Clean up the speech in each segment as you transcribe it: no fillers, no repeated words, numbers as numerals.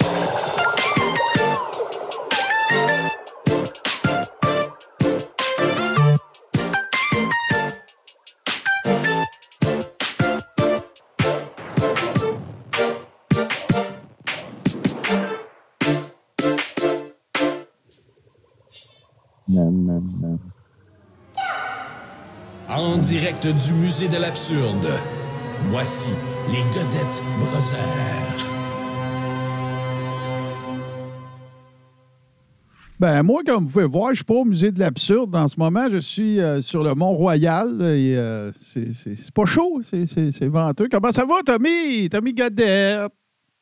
En direct du musée de l'absurde, voici les Godette Brothers. Ben moi, comme vous pouvez voir, je ne suis pas au musée de l'absurde en ce moment. Je suis sur le Mont-Royal et c'est pas chaud, c'est venteux. Comment ça va, Tommy? Tommy Godette.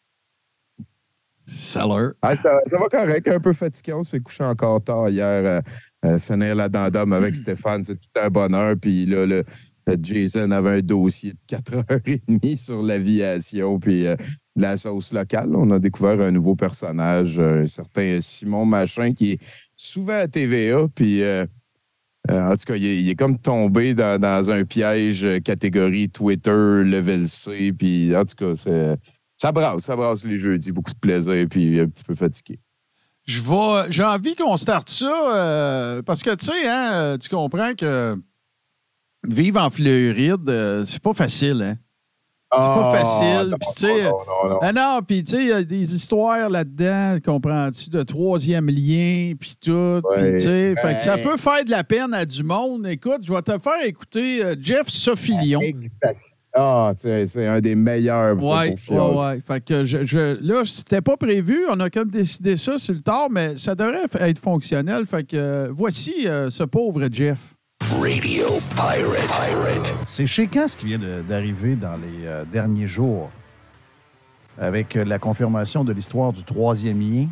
Salut. Ah, ça va correct, un peu fatigué. On s'est couché encore tard hier. Finir la dent-d'homme avec Stéphane, c'est tout un bonheur. Puis là, Jason avait un dossier de 4h30 sur l'aviation puis de la sauce locale. On a découvert un nouveau personnage, un certain Simon Machin, qui est souvent à TVA. Puis en tout cas, il est comme tombé dans un piège catégorie Twitter, level C. Puis en tout cas, ça brasse les jeudis. Beaucoup de plaisir puis un petit peu fatigué. J'ai envie qu'on starte ça parce que, tu sais, hein, tu comprends que vivre en Floride, c'est pas facile, hein? C'est pas facile. Puis, tu sais, non, puis, tu sais, il y a des histoires là-dedans, comprends-tu, de troisième lien, puis tout. Puis, tu sais, fait que ça peut faire de la peine à du monde. Écoute, je vais te faire écouter Jeff Sophilion. Ah, c'est un des meilleurs. Oui. Fait que là, c'était pas prévu. On a comme décidé ça sur le tard, mais ça devrait être fonctionnel. Fait que voici ce pauvre Jeff. Radio Pirate. C'est chéquant ce qui vient d'arriver dans les derniers jours avec la confirmation de l'histoire du troisième lien.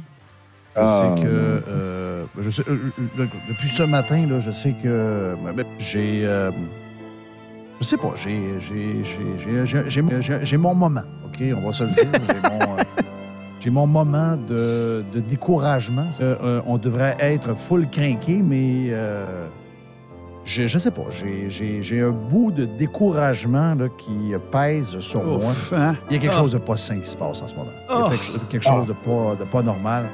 Je sais que depuis ce matin, là, je sais que j'ai... je sais pas, j'ai mon moment, OK? On va se le dire. J'ai mon moment de découragement. On devrait être full crinqué, mais je sais pas. J'ai un bout de découragement là, qui pèse sur moi. Hein? Il y a quelque chose de pas sain qui se passe en ce moment. Il y a quelque chose de pas normal.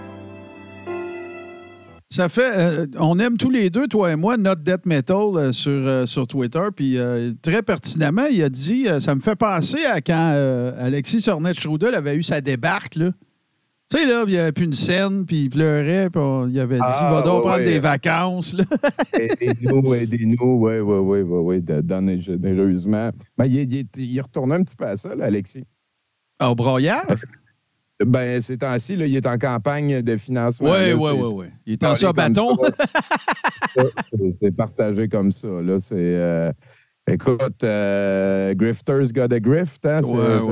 Ça fait, on aime tous les deux, toi et moi, Not Death Metal sur Twitter. Puis très pertinemment, il a dit, ça me fait penser à quand Alexis Sornet-Strudel avait eu sa débarque, là. Tu sais, là, il n'y avait plus une scène, puis il pleurait, puis il avait dit, va donc prendre des vacances, là. Aidez-nous, oui, donnez généreusement. Ben, il retourne un petit peu à ça, là, Alexis. Au broyage? Ben, ces temps-ci, là, il est en campagne de financement. Oui. Il est en ça bâton. C'est partagé comme ça. Là, c'est... écoute, Grifters got a grift, hein?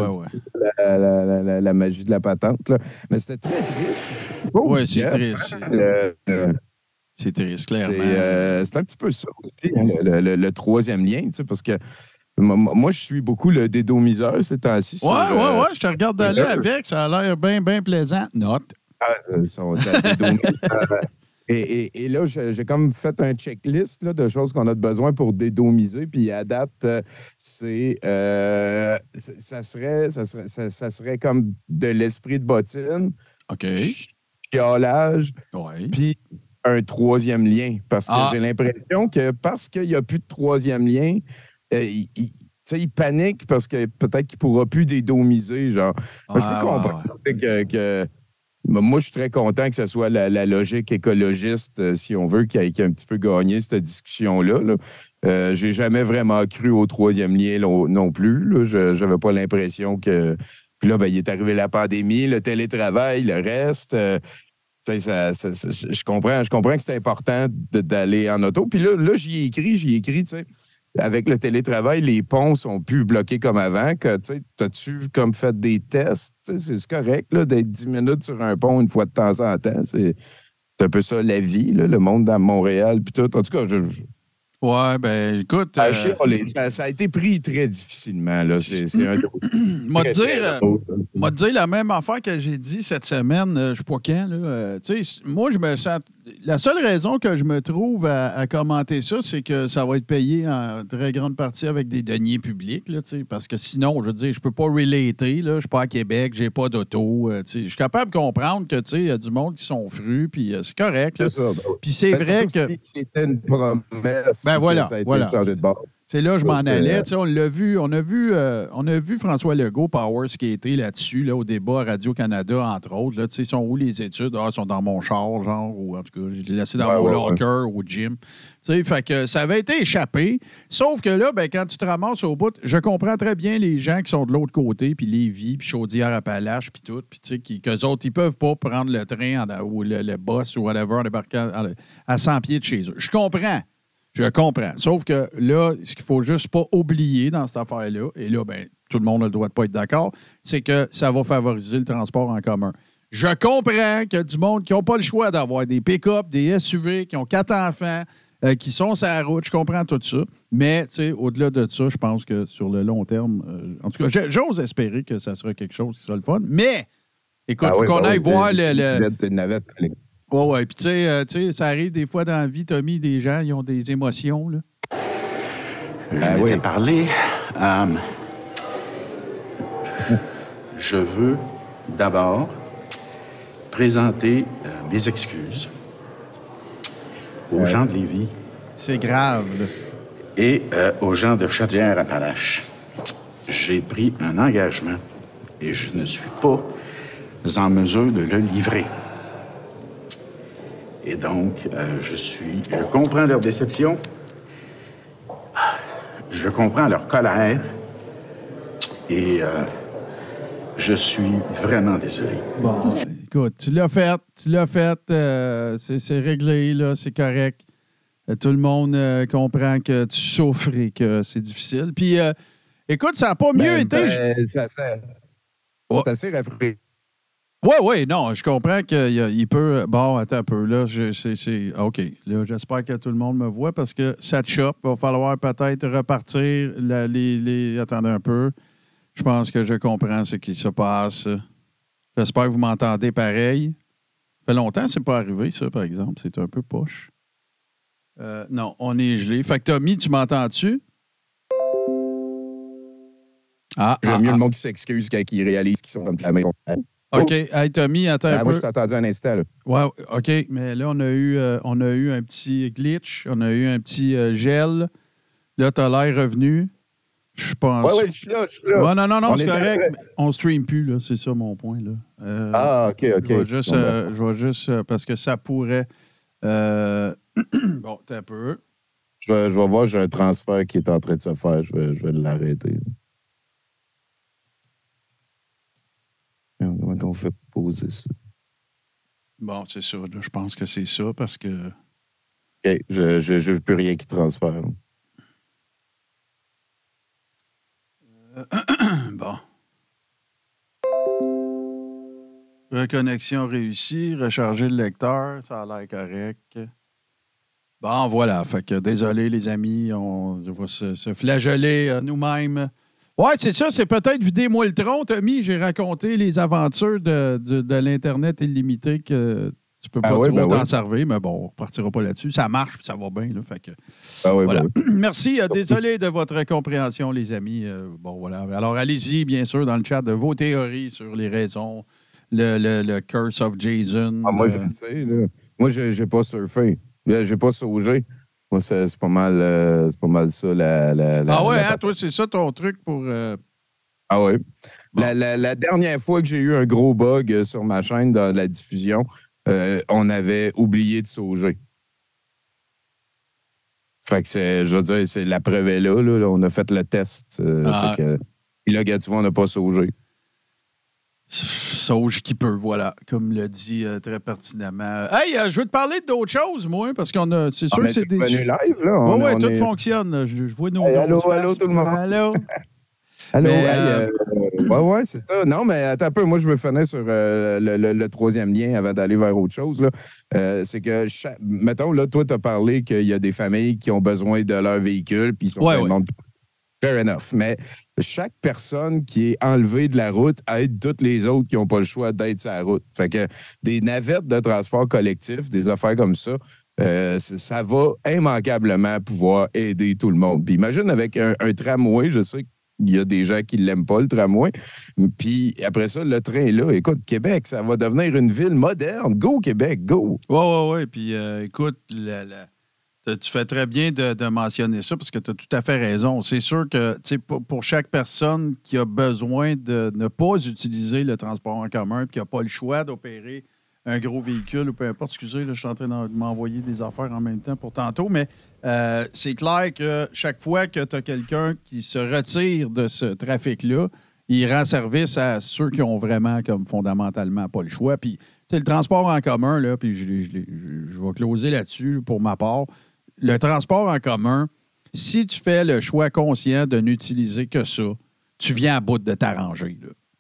La magie de la patente, là. Mais c'était très triste. Oui, c'est triste. C'est triste, clairement. C'est un petit peu ça aussi, hein, le troisième lien, tu sais, parce que moi, je suis beaucoup le dédomiseur ces temps-ci. Ouais, je te regarde d'aller avec. Ça a l'air bien plaisant. Note. Ça dédomise. Et là, j'ai comme fait un checklist là, de choses qu'on a besoin pour dédomiser. Puis à date, ça serait comme de l'esprit de bottine. OK. Chiolage. Ouais. Puis un troisième lien. Parce que j'ai l'impression que parce qu'il n'y a plus de troisième lien, il panique parce que peut-être qu'il ne pourra plus dédomiser. Genre. Je peux comprendre que moi, je suis très content que ce soit la logique écologiste, si on veut, qui a un petit peu gagné cette discussion-là. Là. J'ai jamais vraiment cru au troisième lien non plus. Là. Je n'avais pas l'impression que... Puis là, il est arrivé la pandémie, le télétravail, le reste... je comprends que c'est important d'aller en auto. Puis là j'y ai écrit, tu sais, avec le télétravail, les ponts sont plus bloqués comme avant. T'as-tu comme fait des tests? C'est correct là, d'être 10 minutes sur un pont une fois de temps en temps. C'est un peu ça la vie, là, le monde dans Montréal. Puis tout. En tout cas, ouais, ben écoute. Ça a été pris très difficilement. Là. C'est un Moi te dire la même affaire que j'ai dit cette semaine, je sais pas quand. Là, moi, je me sens. la seule raison que je me trouve à commenter ça, c'est que ça va être payé en très grande partie avec des deniers publics, là, parce que sinon, je veux dire, je peux pas relater, là, je suis pas à Québec, j'ai pas d'auto. Je suis capable de comprendre que il y a du monde qui sont frus, puis c'est correct. Là. C'est ça. Puis c'est vrai que... C'était une promesse. Ben voilà, ça a été voilà. changé de bord. C'est là que je m'en allais. On l'a vu, on a vu François Legault power skater là-dessus, là, au débat à Radio-Canada, entre autres. Là, sont où les études? Ils sont dans mon char, genre, ou en tout cas, je l'ai laissé dans mon locker au gym. Fait que ça avait été échappé. Sauf que là, ben, quand tu te ramasses au bout, je comprends très bien les gens qui sont de l'autre côté, puis Lévis, puis Chaudière-Appalaches, puis tout, puis qu'eux autres, ils peuvent pas prendre le train ou le bus ou whatever en débarquant à 100 pieds de chez eux. Je comprends. Sauf que là, ce qu'il faut juste pas oublier dans cette affaire-là, et là, ben, tout le monde a le droit de pas être d'accord, c'est que ça va favoriser le transport en commun. Je comprends qu'il y a du monde qui n'ont pas le choix d'avoir des pick-up, des SUV, qui ont 4 enfants, qui sont sur la route. Je comprends tout ça. Mais, au-delà de ça, je pense que sur le long terme, en tout cas, j'ose espérer que ça sera quelque chose qui sera le fun. Mais, écoute, il faut qu'on aille voir le... navette. Oui, puis tu sais, ça arrive des fois dans la vie, Tommy, des gens, ils ont des émotions, là. Je m'étais parlé. Je veux d'abord présenter mes excuses aux gens de Lévis. C'est grave, là. Et aux gens de Chaudière-Appalaches. J'ai pris un engagement et je ne suis pas en mesure de le livrer. Et donc, je comprends leur déception, je comprends leur colère, et je suis vraiment désolé. Bon, écoute, tu l'as fait, c'est réglé, là, c'est correct. Tout le monde comprend que tu souffres et que c'est difficile. Puis, écoute, ça n'a pas mieux été... Ça s'est rafraîchi. Oui, non, je comprends qu'il peut... Bon, attends un peu, là, c'est... OK, là, j'espère que tout le monde me voit parce que ça te chope. Il va falloir peut-être repartir Attendez un peu. Je pense que je comprends ce qui se passe. J'espère que vous m'entendez pareil. Ça fait longtemps que c'est pas arrivé, ça, par exemple. C'est un peu poche. Non, on est gelé. Fait que Tommy, tu m'entends-tu? J'aime mieux le monde qui s'excuse quand ils réalisent qu'ils sont comme la maison. OK. Hey, Tommy, attends un peu. Moi, je t'ai entendu un instant. Là. Ouais, OK. Mais là, on a eu un petit glitch. On a eu un petit gel. Là, t'as l'air revenu. Je pense. Ouais, je suis là. Ouais, non, c'est correct. On ne stream plus, là. C'est ça mon point, là. OK. Je vais juste parce que ça pourrait... Bon, t'as un peu. Je vais voir, j'ai un transfert qui est en train de se faire. Je vais l'arrêter. Comment on fait poser ça? Bon, c'est ça. Là, je pense que c'est ça parce que... OK. Je veux plus rien qui transfère. Bon. Reconnexion réussie. Recharger le lecteur. Ça a l'air correct. Bon, voilà. Fait que désolé, les amis. On va se flageller nous-mêmes. Ouais, c'est ça. C'est peut-être vider-moi le tronc, Tommy. J'ai raconté les aventures de l'Internet illimité que tu peux pas trop t'en servir. Mais bon, on ne repartira pas là-dessus. Ça marche ça va bien. Là, fait que, voilà. Merci. Désolé de votre compréhension, les amis. Bon, voilà. Alors, allez-y, bien sûr, dans le chat de vos théories sur les raisons. Le Curse of Jason. Moi, je le sais. Là. Moi, je n'ai pas surfé. Je n'ai pas saugé. Moi, c'est pas mal ça. Toi, c'est ça ton truc pour... Ah oui. Bon. La dernière fois que j'ai eu un gros bug sur ma chaîne dans la diffusion, on avait oublié de sauger. Fait que je veux dire, c'est la preuve est là. On a fait le test. Puis là, tu vois, on n'a pas saugé. Sauge qui peut, voilà, comme l'a dit très pertinemment. Hey, je veux te parler d'autres choses, moi, parce qu'on a. C'est sûr que c'est des. Venu live, là. Oui, tout fonctionne. Je vois nos. Hey, allô, tout le monde. Allô. Ouais, c'est ça. Non, mais attends un peu. Moi, je veux finir sur le troisième lien avant d'aller vers autre chose. Là. C'est que, mettons, là, toi, tu as parlé qu'il y a des familles qui ont besoin de leur véhicule, puis ils sont Fair enough. Mais chaque personne qui est enlevée de la route aide toutes les autres qui n'ont pas le choix d'être sur la route. Fait que des navettes de transport collectif, des affaires comme ça, ça va immanquablement pouvoir aider tout le monde. Puis imagine avec un tramway, je sais qu'il y a des gens qui ne l'aiment pas, le tramway. Puis après ça, le train est là. Écoute, Québec, ça va devenir une ville moderne. Go, Québec, go! Oui. Puis écoute, tu fais très bien de mentionner ça parce que tu as tout à fait raison. C'est sûr que pour chaque personne qui a besoin de ne pas utiliser le transport en commun et qui n'a pas le choix d'opérer un gros véhicule ou peu importe, excusez, là, je suis en train de m'envoyer des affaires en même temps pour tantôt, mais c'est clair que chaque fois que tu as quelqu'un qui se retire de ce trafic-là, il rend service à ceux qui ont vraiment comme fondamentalement pas le choix. Puis le transport en commun, là, puis je vais closer là-dessus pour ma part. Le transport en commun, si tu fais le choix conscient de n'utiliser que ça, tu viens à bout de t'arranger.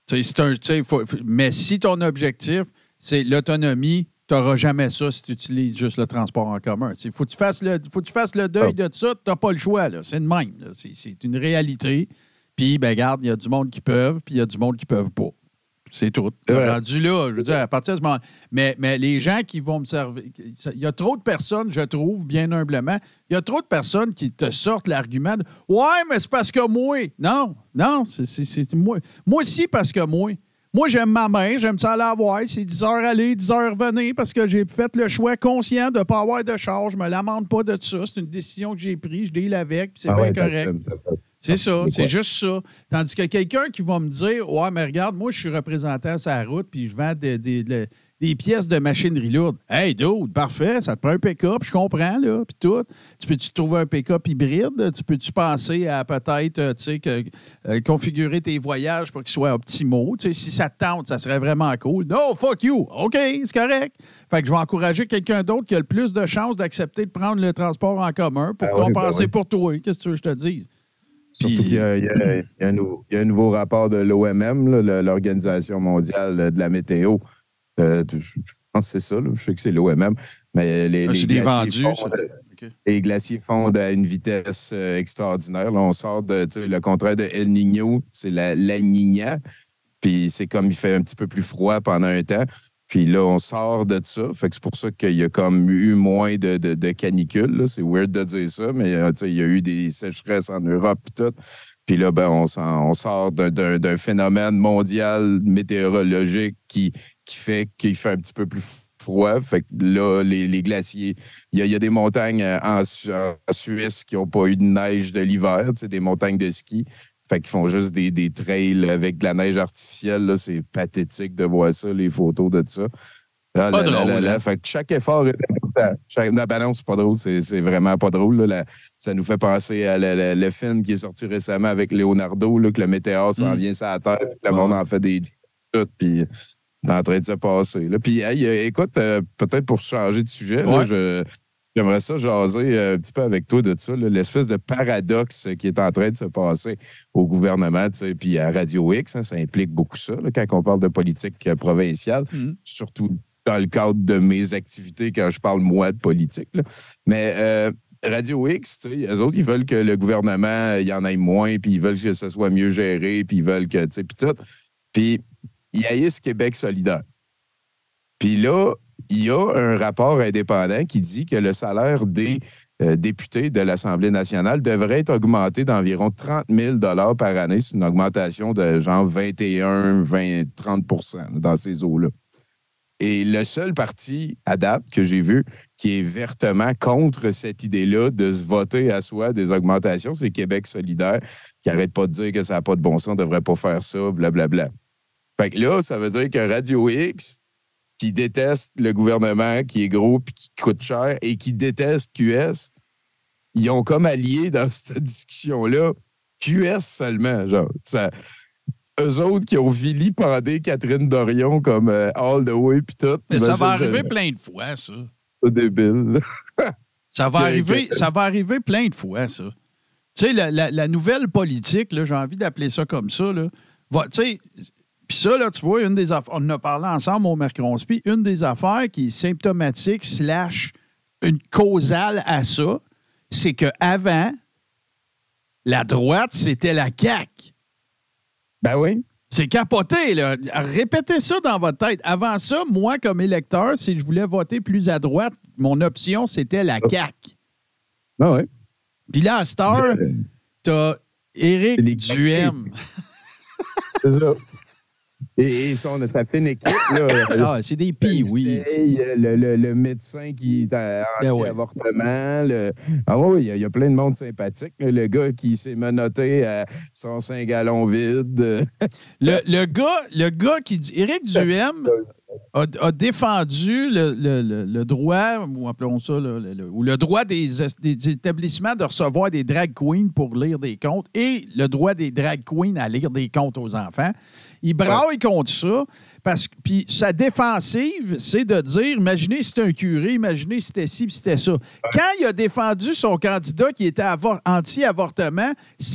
Mais si ton objectif, c'est l'autonomie, tu n'auras jamais ça si tu utilises juste le transport en commun. Il faut que tu fasses le deuil de ça, tu n'as pas le choix. Là. C'est de même. Là. C'est une réalité. Puis, ben regarde, il y a du monde qui peuvent, puis il y a du monde qui ne peuvent pas. C'est tout. Rendu là, je veux dire, à partir de ce moment. Mais les gens qui vont me servir. Il y a trop de personnes, je trouve, bien humblement, il y a trop de personnes qui te sortent l'argument de ouais, mais c'est parce que moi. Non, c'est moi. Moi aussi, parce que moi. Moi, j'aime ma mère, j'aime ça aller la voir. C'est 10 heures aller, 10 heures revenir parce que j'ai fait le choix conscient de ne pas avoir de charge. Je ne me lamente pas de ça. C'est une décision que j'ai prise, je deal avec, puis c'est bien correct. C'est ça, c'est juste ça. Tandis que quelqu'un qui va me dire ouais, mais regarde, moi, je suis représentant sur la route puis je vends des pièces de machinerie lourde. Hey, dude, parfait, ça te prend un pick-up, je comprends, là, puis tout. Tu peux-tu trouver un pick-up hybride? Tu peux-tu penser à peut-être, configurer tes voyages pour qu'ils soient optimaux? Tu sais, si ça te tente, ça serait vraiment cool. No, fuck you! OK, c'est correct. Fait que je vais encourager quelqu'un d'autre qui a le plus de chances d'accepter de prendre le transport en commun pour compenser pour toi. Qu'est-ce que tu veux que je te dise? Surtout qu'il y a un nouveau rapport de l'OMM, l'Organisation mondiale de la météo. Je pense que c'est ça. Là. Je sais que c'est l'OMM. Mais les glaciers fondent à une vitesse extraordinaire. Là, on sort de le contraire de El Niño, c'est la Niña. Puis c'est comme il fait un petit peu plus froid pendant un temps. Puis là, on sort de ça. Fait que c'est pour ça qu'il y a comme eu moins de canicules. Là. C'est weird de dire ça, mais il y a eu des sécheresses en Europe et tout. Puis là, ben, on sort d'un phénomène mondial météorologique qui fait qu'il fait un petit peu plus froid. Fait que là, les glaciers, il y a des montagnes en Suisse qui n'ont pas eu de neige de l'hiver, des montagnes de ski. Fait qu'ils font juste des trails avec de la neige artificielle. Là. C'est pathétique de voir ça, les photos de ça. Pas drôle. Fait que chaque effort est important. Non, c'est pas drôle. C'est vraiment pas drôle. Là. Ça nous fait penser à le film qui est sorti récemment avec Leonardo, là, que le météore s'en vient sur la Terre, que le monde en fait des tout, puis c'est en train de se passer. Là. Puis, écoute, peut-être pour changer de sujet, là, j'aimerais ça jaser un petit peu avec toi de ça, là, l'espèce de paradoxe qui est en train de se passer au gouvernement, puis à Radio X, hein, ça implique beaucoup ça, là, quand on parle de politique provinciale, surtout dans le cadre de mes activités quand je parle, moi, de politique. Là. Mais Radio X, eux autres, ils veulent que le gouvernement, il y en ait moins, puis ils veulent que ça soit mieux géré, puis ils veulent que, puis tout. Puis, ils haïssent Québec solidaire. Puis là, il y a un rapport indépendant qui dit que le salaire des députés de l'Assemblée nationale devrait être augmenté d'environ 30 000 $ par année. C'est une augmentation de genre 21, 20, 30 % dans ces eaux-là. Et le seul parti à date que j'ai vu qui est vertement contre cette idée-là de se voter à soi des augmentations, c'est Québec solidaire, qui n'arrête pas de dire que ça n'a pas de bon sens, on ne devrait pas faire ça, blablabla. Fait que là, ça veut dire que Radio X, qui déteste le gouvernement, qui est gros puis qui coûte cher, et qui déteste QS, ils ont comme allié dans cette discussion-là QS seulement. Genre, eux autres qui ont vilipendé Catherine Dorion comme all the way puis tout. Mais ça va arriver plein de fois, ça. C'est débile. ça va arriver plein de fois, ça. Tu sais, la nouvelle politique, là, j'ai envie d'appeler ça comme ça, là, tu sais. Puis ça, là, tu vois, une des affaires, on en a parlé ensemble au Mercronspi, une des affaires qui est symptomatique / une causale à ça, c'est qu'avant, La droite, c'était la CAQ. Ben oui. C'est capoté, là. Répétez ça dans votre tête. Avant ça, moi, comme électeur, si je voulais voter plus à droite, mon option, c'était la CAQ. Ben oui. Puis là, à cette heure, t'as Éric Duhem. C'est ça. Et ça fine équipe, là. C'est des pis, oui. Le médecin qui est anti-avortement. Oui, il y a plein de monde sympathique. Le gars qui s'est menotté à son 5 gallons vide. Le gars qui dit... Éric Duhem a défendu le droit, ou appelons ça, ou le droit des établissements de recevoir des drag queens pour lire des contes et le droit des drag queens à lire des contes aux enfants. Il braille contre ça. Puis sa défensive, c'est de dire, imaginez si c'était un curé, imaginez si c'était ci, puis c'était ça. Quand il a défendu son candidat qui était anti-avortement,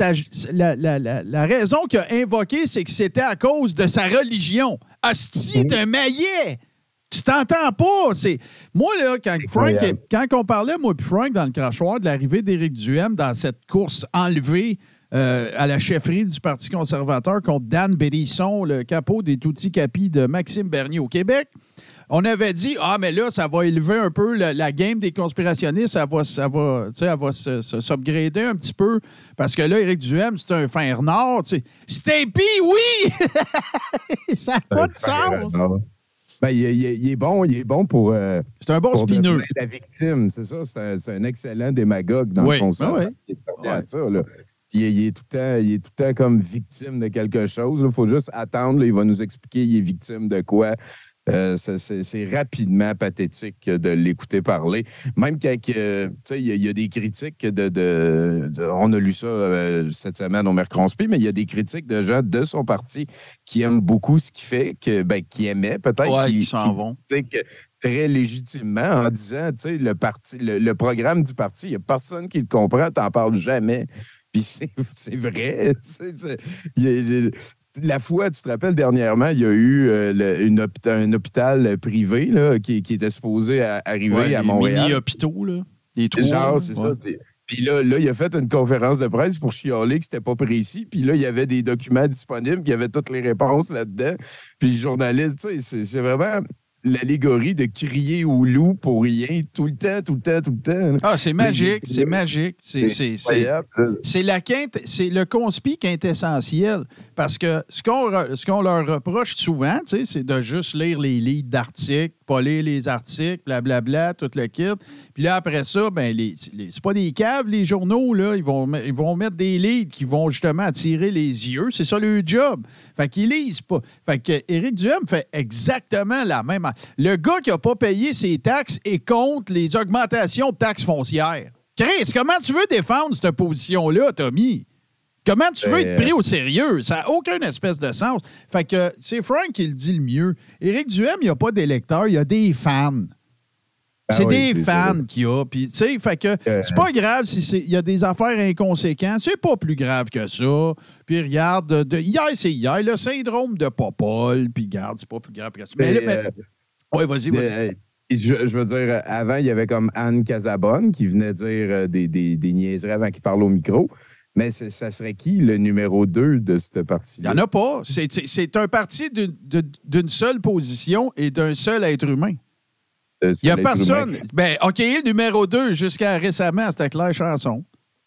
la raison qu'il a invoquée, c'est que c'était à cause de sa religion. Hostie d'un maillet! Tu t'entends pas. Moi, là, quand on parlait, moi et Frank, dans le crachoir de l'arrivée d'Éric Duhem dans cette course enlevée à la chefferie du Parti conservateur contre Dan Bélisson, le capot des Tutti Capi de Maxime Bernier au Québec, on avait dit, mais là, ça va élever un peu la game des conspirationnistes, ça va s'upgrader un petit peu, parce que là, Éric Duhem, c'est un fin renard. Stimpy, oui! Ça n'a pas de sens! Ben, il est bon pour... c'est un bon spineux. La victime, c'est ça. C'est un excellent démagogue, dans le fond. Ça, là. Il est tout le temps comme victime de quelque chose. Il faut juste attendre. Là, il va nous expliquer il est victime de quoi. C'est rapidement pathétique de l'écouter parler. Même quand il y a des critiques on a lu ça cette semaine au Mercronspi, mais il y a des critiques de gens de son parti qui aiment beaucoup ce qu'il fait, qui aimaient peut-être. Qui s'en vont. Très légitimement en disant, tu sais, le programme du parti, il n'y a personne qui le comprend, t'en parles jamais. Puis c'est vrai. La fois, tu te rappelles, dernièrement, il y a eu un hôpital privé là, qui était supposé arriver à Montréal. Les mini-hôpitaux, là. Les trous. Genre, c'est ça. Puis là, il a fait une conférence de presse pour chialer que c'était pas précis. Puis là, il y avait des documents disponibles, puis il y avait toutes les réponses là-dedans. Puis le journaliste, tu sais, c'est vraiment... l'allégorie de crier au loup pour rien tout le temps. Ah, c'est magique, c'est magique. C'est le conspi quintessentiel. Parce que ce qu'on leur reproche souvent, c'est de juste lire les leads d'articles, pas lire les articles, blablabla, tout le kit. Puis là, après ça, c'est pas des caves, les journaux, là. Ils vont mettre des leads qui vont justement attirer les yeux. C'est ça le job. Fait qu'ils lisent pas. Fait que Éric Duhem fait exactement la même. Le gars qui n'a pas payé ses taxes est contre les augmentations de taxes foncières. Chris, comment tu veux défendre cette position-là, Tommy? Comment tu veux être pris au sérieux? Ça n'a aucun espèce de sens. Fait que c'est Frank qui le dit le mieux. Éric Duhem, il n'y a pas d'électeurs, il y a des fans. C'est des fans qu'il y a. Puis, tu sais, fait que c'est pas grave s'il y a des affaires inconséquentes. C'est pas plus grave que ça. Puis, regarde, hier, c'est hier, le syndrome de Popol. Puis, regarde, c'est pas plus grave que ça. Oui, vas-y. Je veux dire, avant, il y avait comme Anne Casabonne qui venait dire des niaiseries avant qu'il parle au micro. Mais ça serait qui le numéro 2 de ce parti-là? Il n'y en a pas. C'est un parti d'une seule position et d'un seul être humain. Il n'y a personne. OK, le numéro 2, jusqu'à récemment, c'était Claire Chanson.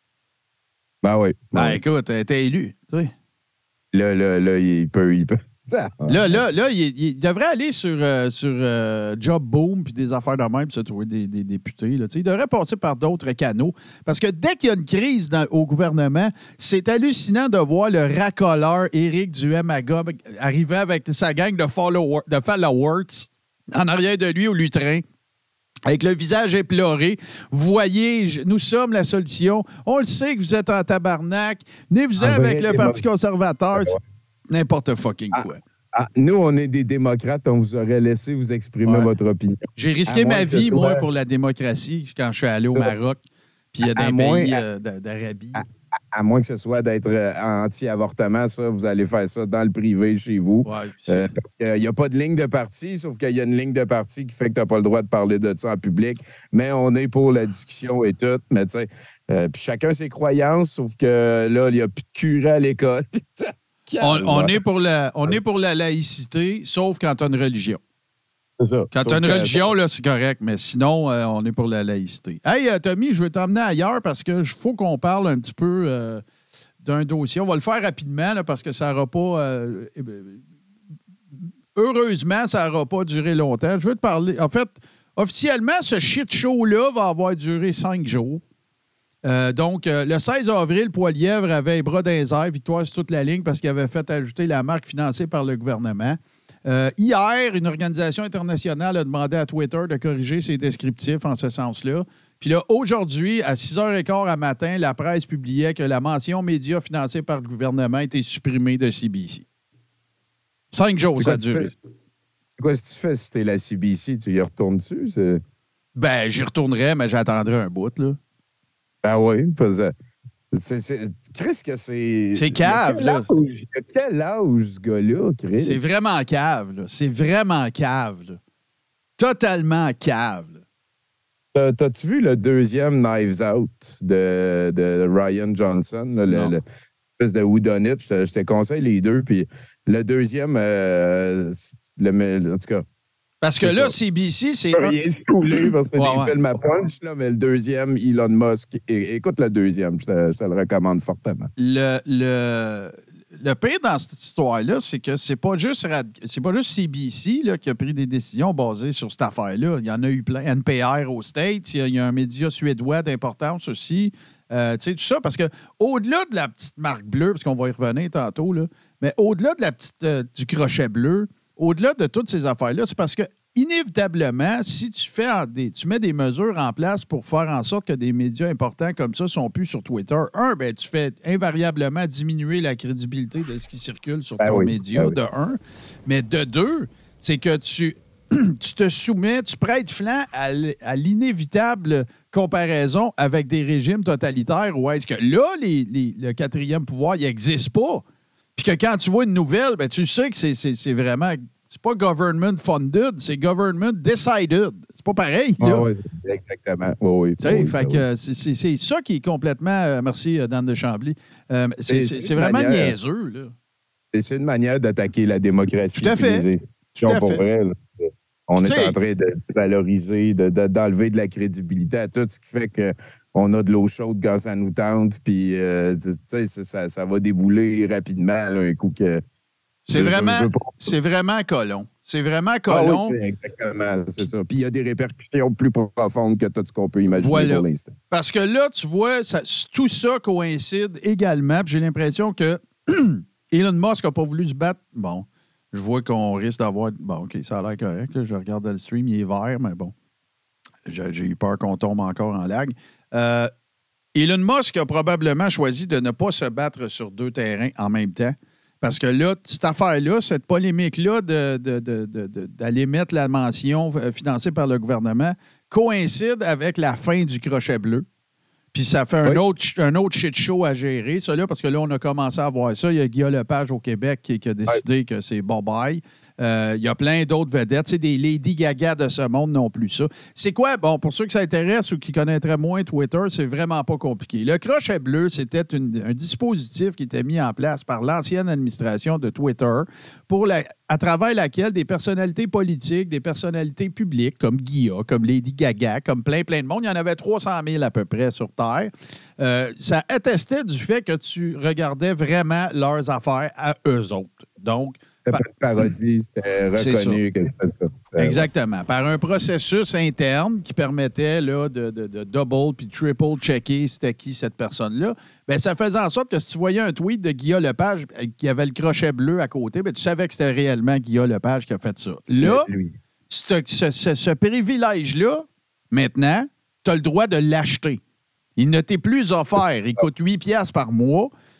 Ben oui. Écoute, elle était élue. Oui. Là, il peut. Là, il devrait aller sur Job Boom puis des affaires de même pour se trouver des députés. Là. Il devrait passer par d'autres canaux. Parce que dès qu'il y a une crise au gouvernement, c'est hallucinant de voir le racoleur Éric Duhem arriver avec sa gang de followers en arrière de lui au lutrin. Avec le visage éploré. Vous voyez, nous sommes la solution. On le sait que vous êtes en tabarnak. Venez-vous-en avec le Parti conservateur. N'importe fucking quoi. Nous, on est des démocrates. On vous aurait laissé vous exprimer votre opinion. J'ai risqué ma vie, moi, pour la démocratie quand je suis allé au Maroc. Puis il y a des pays d'Arabie. À moins que ce soit d'être anti-avortement, ça, vous allez faire ça dans le privé chez vous. Ouais, parce qu'il n'y a pas de ligne de parti, sauf qu'il y a une ligne de parti qui fait que tu n'as pas le droit de parler de ça en public. Mais on est pour la discussion et tout. Mais tu sais, puis chacun ses croyances, sauf que là, il n'y a plus de curé à l'école. on est pour la laïcité, sauf quand tu as une religion. C'est ça. Quand tu as une religion, là, c'est correct, mais sinon, on est pour la laïcité. Hey, Tommy, je vais t'emmener ailleurs parce qu'il faut qu'on parle un petit peu d'un dossier. On va le faire rapidement là, parce que ça n'aura pas... heureusement, ça n'aura pas duré longtemps. Je veux te parler... En fait, officiellement, ce shit show-là va avoir duré 5 jours. Donc, le 16 avril, Poilièvre avait les bras dans les airs, victoire sur toute la ligne parce qu'il avait fait ajouter la marque financée par le gouvernement. Hier, une organisation internationale a demandé à Twitter de corriger ses descriptifs en ce sens-là. Puis là, aujourd'hui, à 6h15 à matin, la presse publiait que la mention médias financés par le gouvernement était supprimée de CBC. 5 jours, ça a duré. C'est quoi, si tu fais, si t'es la CBC, tu y retournes dessus? Ben, j'y retournerais, mais j'attendrais un bout, là. Ben oui, parce que... Chris, que c'est... C'est cave, là. Il a quel âge, ce gars-là, Chris? C'est vraiment cave, là. C'est vraiment cave, là. Totalement cave, là. T'as-tu vu le deuxième Knives Out de Ryan Johnson? Là, l'espèce de whodunit. Je te conseille les deux. Puis le deuxième, en tout cas... Parce que là, CBC, c'est... Rien coulé parce que j'ai fait ma punch, là, mais le deuxième, Elon Musk. Écoute le deuxième, je te le recommande fortement. Le pire dans cette histoire-là, c'est que c'est pas juste CBC là, qui a pris des décisions basées sur cette affaire-là. Il y en a eu plein. NPR aux States, il y a un média suédois d'importance aussi. Tu sais, tout ça, parce que au-delà de la petite marque bleue, parce qu'on va y revenir tantôt, là, mais au-delà de la petite du crochet bleu, au-delà de toutes ces affaires-là, c'est parce que, inévitablement, si tu mets des mesures en place pour faire en sorte que des médias importants comme ça ne sont plus sur Twitter, ben, tu fais invariablement diminuer la crédibilité de ce qui circule sur ton média, de un. Mais de deux, c'est que tu te soumets, tu prêtes flanc à l'inévitable comparaison avec des régimes totalitaires où est-ce que là, le quatrième pouvoir, il n'existe pas. Puis que quand tu vois une nouvelle, ben, tu sais que c'est vraiment... C'est pas government funded, c'est government decided. C'est pas pareil, là. Oui, exactement. Oui, fait que c'est ça qui est complètement... merci, Dan de Chambly. C'est vraiment niaiseux, là. C'est une manière d'attaquer la démocratie. Tout à fait. Tout à fait. Vrai, on est en train de valoriser, d'enlever de la crédibilité à tout ce qui fait que on a de l'eau chaude quand ça nous tente, puis ça va débouler rapidement là, un coup que... C'est vraiment colon. C'est vraiment colon. Oui, c'est exactement, c'est ça. Puis il y a des répercussions plus profondes que tout ce qu'on peut imaginer pour l'instant. Parce que là, tu vois, tout ça coïncide également, puis j'ai l'impression que Elon Musk n'a pas voulu se battre. Bon, je vois qu'on risque d'avoir... Bon, OK, ça a l'air correct. Là. Je regarde le stream, il est vert, mais bon. J'ai eu peur qu'on tombe encore en lag. Elon Musk a probablement choisi de ne pas se battre sur 2 terrains en même temps. Parce que là, cette affaire-là, cette polémique-là d'aller mettre la mention financée par le gouvernement coïncide avec la fin du crochet bleu. Puis ça fait un autre shit show à gérer, ça là, parce que là, on a commencé à voir ça. Il y a Guillaume Lepage au Québec qui a décidé que c'est bye-bye. Il y a plein d'autres vedettes. C'est des Lady Gaga de ce monde non plus, ça. C'est quoi? Bon, pour ceux qui s'intéressent ou qui connaîtraient moins Twitter, c'est vraiment pas compliqué. Le crochet bleu, c'était un dispositif qui était mis en place par l'ancienne administration de Twitter à travers laquelle des personnalités politiques, des personnalités publiques comme Guilla, comme Lady Gaga, comme plein de monde, il y en avait 300 000 à peu près sur Terre, ça attestait du fait que tu regardais vraiment leurs affaires à eux autres. Donc, c'était pas une parodie, c'était reconnu. Exactement. Par un processus interne qui permettait là, de double puis triple checker c'était qui cette personne-là, bien, ça faisait en sorte que si tu voyais un tweet de Guillaume Lepage qui avait le crochet bleu à côté, bien, tu savais que c'était réellement Guillaume Lepage qui a fait ça. Là, ce privilège-là, maintenant, tu as le droit de l'acheter. Il ne t'est plus offert. Il coûte 8$ par mois.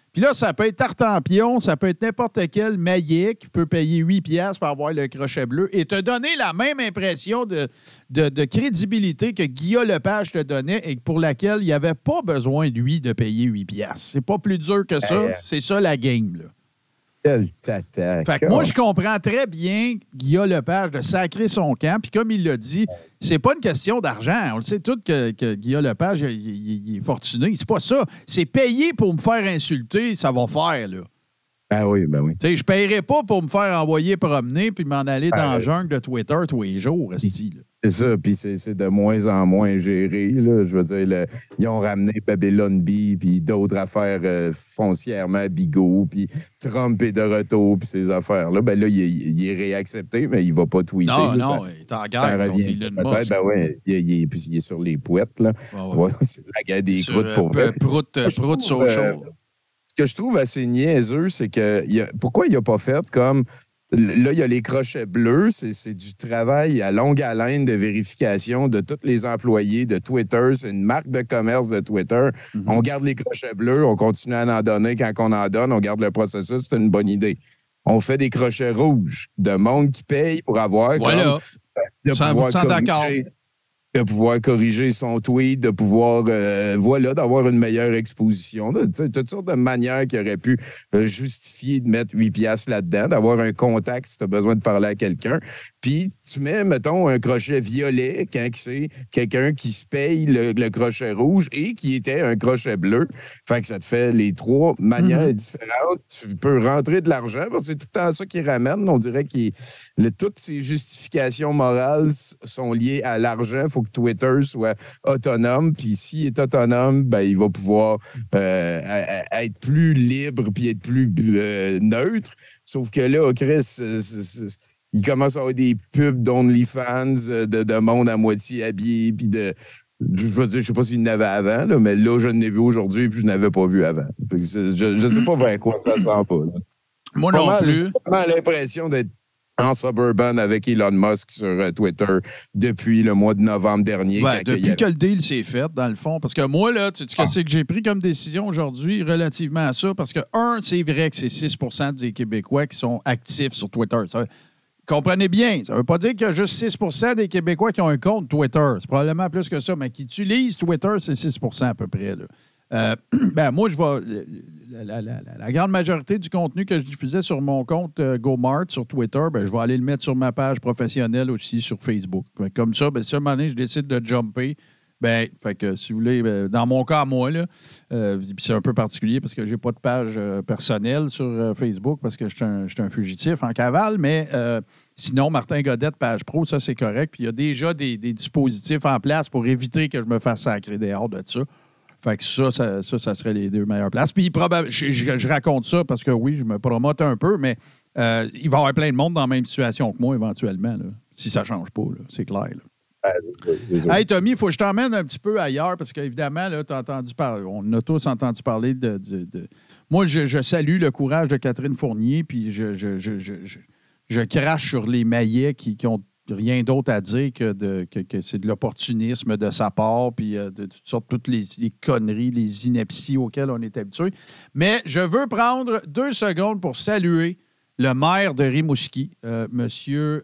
Puis là, ça peut être Tartampion, ça peut être n'importe quel maillet qui peut payer 8$ pour avoir le crochet bleu et te donner la même impression de crédibilité que Guillaume Lepage te donnait et pour laquelle il n'y avait pas besoin, lui, de payer 8$. C'est pas plus dur que ça. C'est ça, la game, là. Quel tata. Fait que moi, je comprends très bien Guillaume Lepage de sacrer son camp. Puis comme il l'a dit, c'est pas une question d'argent. On le sait tous que Guillaume Lepage, il est fortuné. C'est pas ça. C'est payer pour me faire insulter, ça va faire, là. Ah oui, ben oui. Tu sais, je paierais pas pour me faire envoyer promener puis m'en aller dans la jungle de Twitter tous les jours, ici, là. C'est ça, puis c'est de moins en moins géré, là. Je veux dire, ils ont ramené Babylon Bee, puis d'autres affaires foncièrement bigot, puis Trump est de retour, puis ces affaires-là. Ben là, il est réaccepté, mais il va pas tweeter. Non, là, non, il est en guerre contre Elon Musk. Ben oui, il est sur les pouettes, là. Ouais. C'est la guerre des croûtes pour vrai. Prout social. Ce que je trouve assez niaiseux, c'est que pourquoi il n'a pas fait comme... Là, il y a les crochets bleus. C'est du travail à longue haleine de vérification de tous les employés de Twitter. C'est une marque de commerce de Twitter. Mm-hmm. On garde les crochets bleus, on continue à en donner quand on en donne, on garde le processus. C'est une bonne idée. On fait des crochets rouges de monde qui paye pour avoir... Voilà. Sans d'accord. De pouvoir corriger son tweet, de pouvoir, d'avoir une meilleure exposition. Toutes sortes de manières qui auraient pu justifier de mettre 8$ là-dedans, d'avoir un contact si tu as besoin de parler à quelqu'un. Puis tu mets, mettons, un crochet violet quand c'est quelqu'un qui se paye le crochet rouge et qui était un crochet bleu. Fait que ça te fait les trois manières différentes. Tu peux rentrer de l'argent, parce que c'est tout le temps ça qui ramène. On dirait que toutes ces justifications morales sont liées à l'argent. Il faut que Twitter soit autonome, puis s'il est autonome, ben, il va pouvoir être plus libre puis être plus neutre. Sauf que là, Chris, il commence à avoir des pubs d'OnlyFans, de monde à moitié habillé, puis je veux dire, je sais pas s'il n'avait avant, là, mais là, je l'ai vu aujourd'hui, puis je n'avais pas vu avant. Je ne sais pas vers quoi ça sent pas. Là. Moi non plus. J'ai vraiment l'impression d'être en suburban avec Elon Musk sur Twitter depuis le mois de novembre dernier. Ouais, depuis que le deal s'est fait, dans le fond. Parce que moi, là, tu sais ce que j'ai pris comme décision aujourd'hui relativement à ça? Parce que, c'est vrai que c'est 6% des Québécois qui sont actifs sur Twitter. Comprenez bien, ça ne veut pas dire qu'il y a juste 6% des Québécois qui ont un compte Twitter. C'est probablement plus que ça, mais qui utilisent Twitter, c'est 6% à peu près, là. Moi, je vais. La grande majorité du contenu que je diffusais sur mon compte GoMart sur Twitter, je vais aller le mettre sur ma page professionnelle aussi sur Facebook. Comme ça, si à un moment donné, je décide de jumper, fait que si vous voulez, dans mon cas, moi, là, c'est un peu particulier parce que j'ai pas de page personnelle sur Facebook parce que je suis un fugitif en cavale, mais sinon, Martin Godette, page pro, ça, c'est correct. Puis il y a déjà des dispositifs en place pour éviter que je me fasse sacrer dehors de ça. Fait que ça serait les deux meilleures places. Puis je raconte ça parce que oui, je me promote un peu, mais il va y avoir plein de monde dans la même situation que moi éventuellement, là, si ça ne change pas, là, c'est clair. Là. Hey Tommy, il faut que je t'emmène un petit peu ailleurs parce qu'évidemment, tu as entendu parler, on a tous entendu parler de... Moi, je salue le courage de Catherine Fournier, puis je crache sur les maillets qui ont rien d'autre à dire que c'est de l'opportunisme de sa part, puis de toutes les conneries, les inepties auxquelles on est habitué. Mais je veux prendre 2 secondes pour saluer le maire de Rimouski, monsieur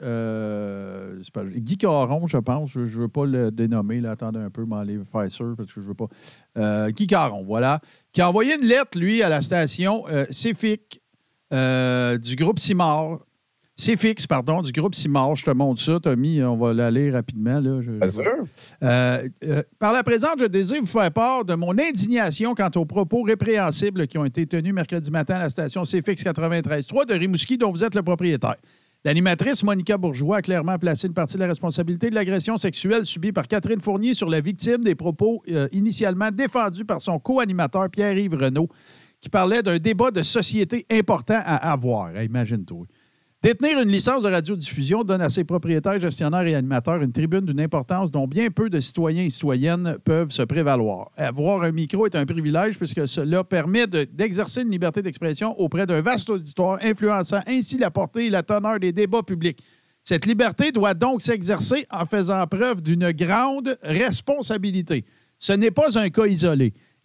Guy Caron, je pense. Je ne veux pas le dénommer. Là, attendez un peu, m'aller faire sûr, parce que je ne veux pas. Guy Caron, voilà, qui a envoyé une lettre, lui, à la station CFIC du groupe Simard. C'est fixe, pardon, du groupe Simard. Je te montre ça, Tommy. On va l'aller rapidement. Là. Bien sûr. Par la présente, je désire vous faire part de mon indignation quant aux propos répréhensibles qui ont été tenus mercredi matin à la station CFX 93.3 de Rimouski, dont vous êtes le propriétaire. L'animatrice Monica Bourgeois a clairement placé une partie de la responsabilité de l'agression sexuelle subie par Catherine Fournier sur la victime des propos initialement défendus par son co-animateur Pierre-Yves Renaud, qui parlait d'un débat de société important à avoir. Imagine-toi. Détenir une licence de radiodiffusion donne à ses propriétaires, gestionnaires et animateurs une tribune d'une importance dont bien peu de citoyens et citoyennes peuvent se prévaloir. Avoir un micro est un privilège puisque cela permet d'exercer une liberté d'expression auprès d'un vaste auditoire, influençant ainsi la portée et la teneur des débats publics. Cette liberté doit donc s'exercer en faisant preuve d'une grande responsabilité. Ce n'est pas un cas isolé.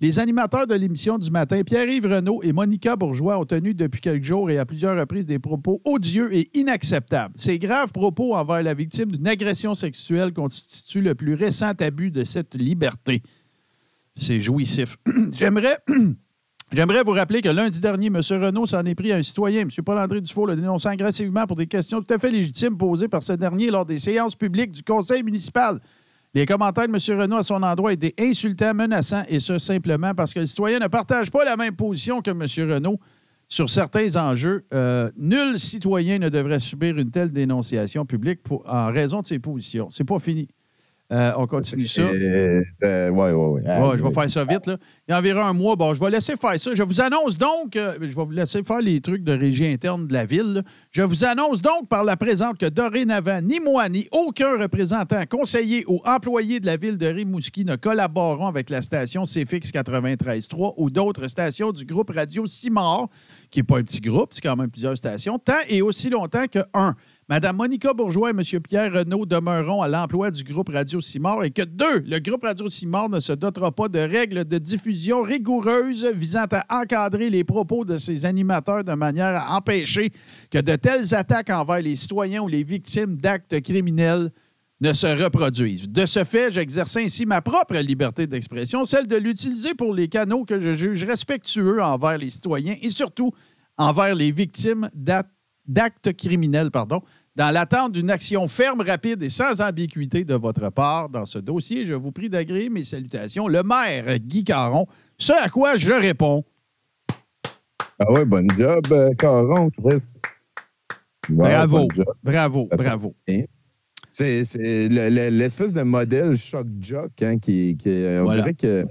Les animateurs de l'émission du matin, Pierre-Yves Renaud et Monica Bourgeois, ont tenu depuis quelques jours et à plusieurs reprises des propos odieux et inacceptables. Ces graves propos envers la victime d'une agression sexuelle constituent le plus récent abus de cette liberté. C'est jouissif. J'aimerais vous rappeler que lundi dernier, M. Renaud s'en est pris à un citoyen, M. Paul-André Dufault, le dénonçant agressivement pour des questions tout à fait légitimes posées par ce dernier lors des séances publiques du conseil municipal. Les commentaires de M. Renaud à son endroit étaient insultants, menaçants, et ce, simplement parce que le citoyen ne partage pas la même position que M. Renaud sur certains enjeux. Nul citoyen ne devrait subir une telle dénonciation publique en raison de ses positions. C'est pas fini. On continue ça. Oui. Je vais faire ça vite. Là. Il y a environ un mois. Bon, je vais laisser faire ça. Je vous annonce donc, je vais vous laisser faire les trucs de régie interne de la ville. Là. Je vous annonce donc par la présente que dorénavant, ni moi, ni aucun représentant, conseiller ou employé de la ville de Rimouski ne collaboreront avec la station CFX 93.3 ou d'autres stations du groupe Radio Simard, qui n'est pas un petit groupe, c'est quand même plusieurs stations, tant et aussi longtemps que, 1, Mme Monica Bourgeois et M. Pierre Renaud demeureront à l'emploi du groupe Radio Simard et que 2, le groupe Radio Simard ne se dotera pas de règles de diffusion rigoureuses visant à encadrer les propos de ses animateurs de manière à empêcher que de telles attaques envers les citoyens ou les victimes d'actes criminels ne se reproduisent. De ce fait, j'exerce ainsi ma propre liberté d'expression, celle de l'utiliser pour les canaux que je juge respectueux envers les citoyens et surtout envers les victimes d'actes criminels, dans l'attente d'une action ferme, rapide et sans ambiguïté de votre part dans ce dossier. Je vous prie d'agréer mes salutations. Le maire Guy Caron, ce à quoi je réponds. Ah ouais, bon job, Caron, Chris. Bravo, bravo. C'est l'espèce de modèle choc-jock qui on dirait que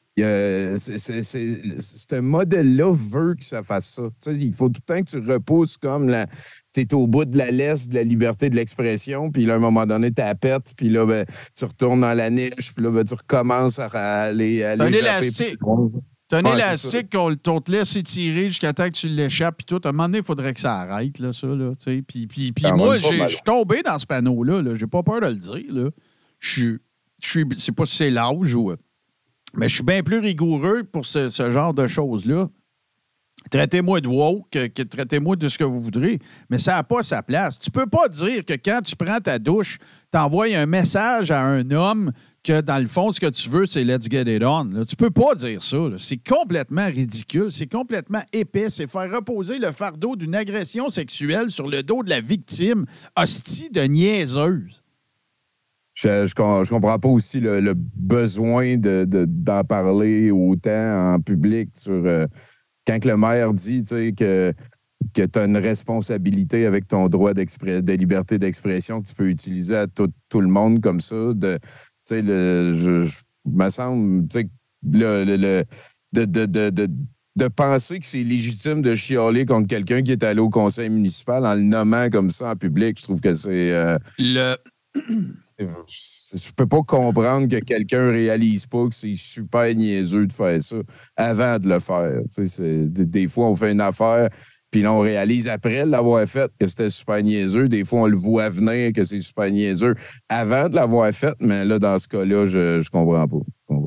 ce modèle-là veut que ça fasse ça. Tu sais, il faut tout le temps que tu repousses comme tu es au bout de la laisse de la liberté de l'expression, puis là, à un moment donné, tu pètes, puis là, tu retournes dans la niche, puis là, tu recommences à aller un élastique. C'est un élastique qu'on te laisse étirer jusqu'à temps que tu l'échappes, puis tout. À un moment donné, il faudrait que ça arrête, là, ça. Là, puis moi, je suis tombé dans ce panneau-là. Là. J'ai pas peur de le dire. Là. Je sais pas si c'est l'âge ou... Mais je suis bien plus rigoureux pour ce genre de choses-là. Traitez-moi de woke, traitez-moi de ce que vous voudrez, mais ça n'a pas sa place. Tu peux pas dire que quand tu prends ta douche, tu envoies un message à un homme que, dans le fond, ce que tu veux, c'est « let's get it on ». Là. Tu peux pas dire ça. Là. C'est complètement ridicule, c'est complètement épais. C'est faire reposer le fardeau d'une agression sexuelle sur le dos de la victime. Hostie de niaiseuse. Je comprends pas aussi le besoin d'en parler autant en public sur quand le maire dit que tu as une responsabilité avec ton droit de liberté d'expression que tu peux utiliser à tout le monde comme ça. Me semble de penser que c'est légitime de chialer contre quelqu'un qui est allé au conseil municipal en le nommant comme ça en public. Je trouve que c'est... Je peux pas comprendre que quelqu'un réalise pas que c'est super niaiseux de faire ça avant de le faire. Des fois, on fait une affaire, puis là, on réalise après l'avoir faite que c'était super niaiseux. Des fois, on le voit venir que c'est super niaiseux avant de l'avoir faite, mais là, dans ce cas-là, je comprends pas.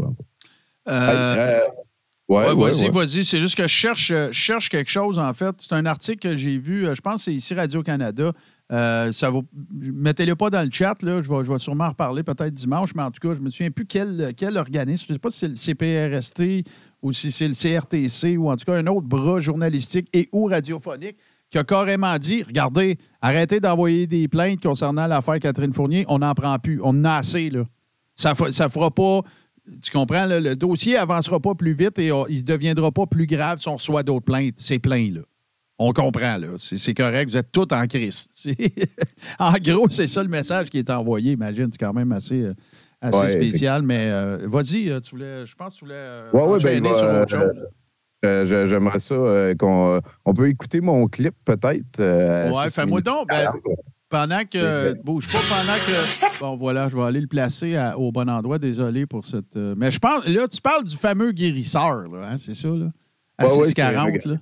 Vas-y. C'est juste que je cherche quelque chose, en fait. C'est un article que j'ai vu, je pense que c'est ici Radio-Canada. Mettez-le pas dans le chat, là. Je vais sûrement en reparler peut-être dimanche, mais en tout cas, je ne me souviens plus quel organisme. Je ne sais pas si c'est le CPRST ou si c'est le CRTC ou en tout cas un autre bras journalistique et ou radiophonique qui a carrément dit, regardez, arrêtez d'envoyer des plaintes concernant l'affaire Catherine Fournier, on n'en prend plus, on en a assez, là. Ça fera pas... Tu comprends, là, le dossier avancera pas plus vite et il ne deviendra pas plus grave si on reçoit d'autres plaintes. C'est plein, là. On comprend, là. C'est correct. Vous êtes tous en crise. En gros, c'est ça le message qui est envoyé. Imagine, c'est quand même assez spécial. Mais vas-y, je pense que tu voulais enchaîner sur autre chose. J'aimerais ça qu'on peut écouter mon clip, peut-être. Fais-moi donc. Pendant que... Bouge pas, pendant que... Bon, voilà, je vais aller le placer au bon endroit. Désolé pour cette... Mais je pense... Là, tu parles du fameux guérisseur, là, hein, c'est ça, là? À 6,40, là.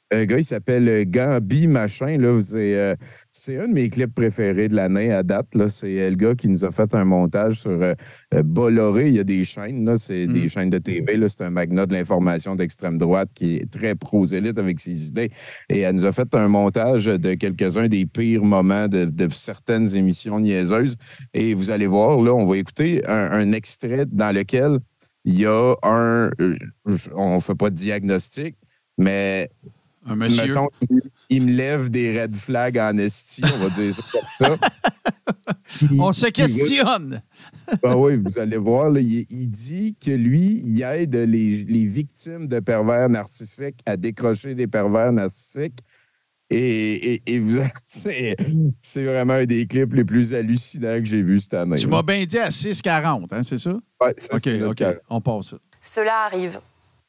Un gars, il s'appelle Gambi Machin. Là, c'est un de mes clips préférés de l'année à date. Là. C'est le gars qui nous a fait un montage sur Bolloré. Il y a des chaînes, là, c'est des chaînes de TV. Là. C'est un magnat de l'information d'extrême droite qui est très prosélyte avec ses idées. Et elle nous a fait un montage de quelques-uns des pires moments de certaines émissions niaiseuses. Et vous allez voir, là, on va écouter un extrait dans lequel il y a on ne fait pas de diagnostic, mais un monsieur. Mettons, il me lève des red flags en esti, on va dire ça comme ça. On se questionne. Ben oui, vous allez voir, là, il dit que lui, il aide les victimes de pervers narcissiques à décrocher des pervers narcissiques. Et c'est vraiment un des clips les plus hallucinants que j'ai vu cette année. Tu m'as bien dit à 6,40, hein, c'est ça? Oui, OK, on passe ça. Cela arrive.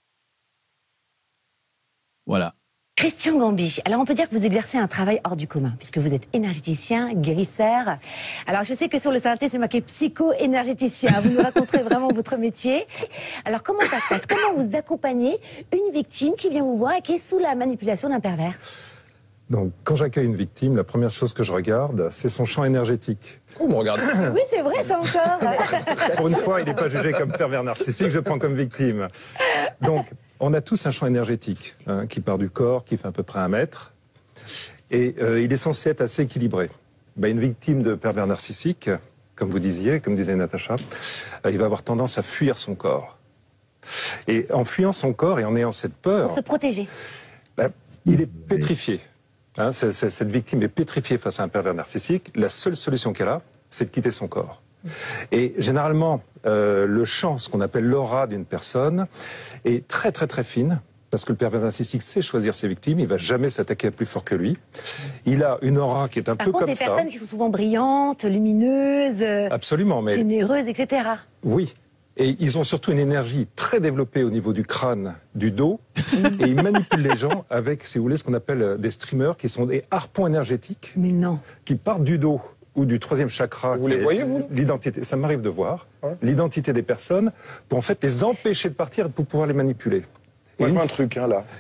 Voilà. Christian Gambi, alors on peut dire que vous exercez un travail hors du commun, puisque vous êtes énergéticien, guérisseur. Alors je sais que sur le synthé, c'est marqué psycho-énergéticien. Vous nous raconterez vraiment votre métier. Alors comment ça se passe? Comment vous accompagnez une victime qui vient vous voir et qui est sous la manipulation d'un pervers? Donc, quand j'accueille une victime, la première chose que je regarde, c'est son champ énergétique. Oh, mon regarde. Oui, c'est vrai, ça encore. Pour une fois, il n'est pas jugé comme pervers narcissique, je prends comme victime. Donc, on a tous un champ énergétique qui part du corps, qui fait à peu près 1 mètre. Et il est censé être assez équilibré. Une victime de pervers narcissique, comme vous disiez, comme disait Natacha, il va avoir tendance à fuir son corps. Et en fuyant son corps et en ayant cette peur... Pour se protéger. Il est pétrifié. Cette victime est pétrifiée face à un pervers narcissique. La seule solution qu'elle a, c'est de quitter son corps. Et généralement, le champ, ce qu'on appelle l'aura d'une personne, est très très très fine, parce que le pervers narcissique sait choisir ses victimes, il ne va jamais s'attaquer à plus fort que lui. Il a une aura qui est un peu comme ça. Par contre, des personnes qui sont souvent brillantes, lumineuses, absolument, mais... généreuses, etc. Oui. Et ils ont surtout une énergie très développée au niveau du crâne, du dos, et ils manipulent les gens avec, si vous voulez, ce qu'on appelle des streamers, qui sont des harpons énergétiques, mais non, qui partent du dos ou du 3e chakra. Vous les voyez, vous? L'identité, ça m'arrive de voir, l'identité des personnes, pour en fait les empêcher de partir et pour pouvoir les manipuler. Moi, je vois un truc, là. Non,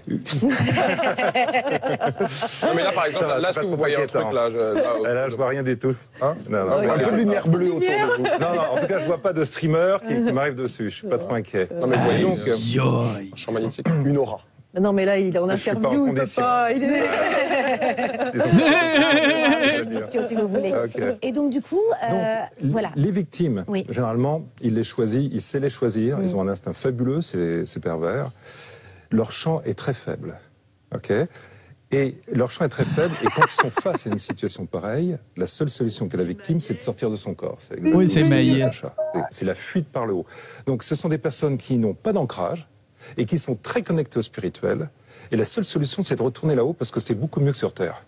mais là, par exemple, là, est-ce que vous voyez un truc, là? Là, je vois rien du tout. Un peu de lumière bleue autour de vous. Non, en tout cas, je vois pas de streamer qui m'arrive dessus. Je suis pas trop inquiet. Non, mais vous voyez, donc, un champ magnétique. Une aura. Non, mais là, il est en interview, il peut pas. Il est... si vous voulez. Okay. Et donc, du coup, voilà. Les victimes, généralement, il les choisit, il sait les choisir. Ils ont un instinct fabuleux, ces pervers. Leur champ est très faible. OK ? Et leur champ est très faible, et quand ils sont face à une situation pareille, la seule solution qu'a la victime, c'est de sortir de son corps. Oui, c'est maillé. C'est la fuite par le haut. Donc ce sont des personnes qui n'ont pas d'ancrage, et qui sont très connectées au spirituel. Et la seule solution, c'est de retourner là-haut, parce que c'est beaucoup mieux que sur Terre.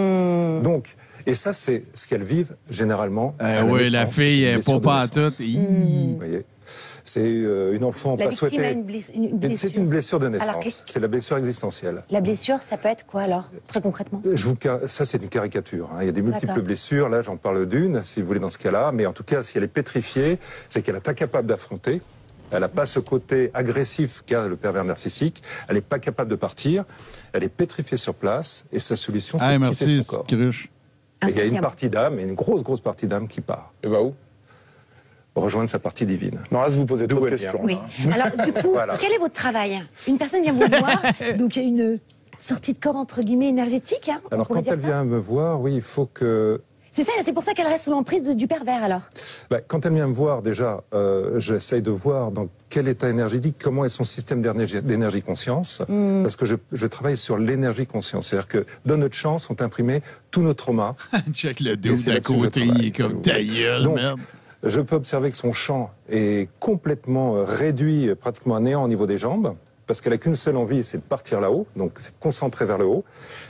Donc, et ça, c'est ce qu'elles vivent généralement. Oui, la fille n'est pas en tout. Vous voyez, c'est une enfant pas souhaitée. C'est une blessure de naissance. C'est la blessure existentielle. La blessure, ça peut être quoi alors, très concrètement? Ça, c'est une caricature. Il y a des multiples blessures. Là, j'en parle d'une, si vous voulez, dans ce cas-là. Mais en tout cas, si elle est pétrifiée, c'est qu'elle est incapable d'affronter. Elle n'a pas ce côté agressif qu'a le pervers narcissique. Elle n'est pas capable de partir. Elle est pétrifiée sur place. Et sa solution, c'est de quitter son corps. Et il y a une partie d'âme, une grosse partie d'âme qui part. Et va où? Rejoindre sa partie divine. Non, là, vous posez deux questions. Oui. Alors, du coup, quel est votre travail? Une personne vient vous voir, donc il y a une sortie de corps, entre guillemets, énergétique. Hein, alors, quand elle vient me voir, oui, il faut que... C'est pour ça qu'elle reste sous l'emprise du pervers, alors? Quand elle vient me voir, déjà, j'essaye de voir dans quel état énergétique, comment est son système d'énergie-conscience, parce que je travaille sur l'énergie-conscience. C'est-à-dire que dans notre champ sont imprimés tous nos traumas. Check le dos d'à côté, il est comme ta gueule, merde. Je peux observer que son champ est complètement réduit, pratiquement à néant au niveau des jambes, parce qu'elle n'a qu'une seule envie, c'est de partir là-haut, donc c'est concentré vers le haut.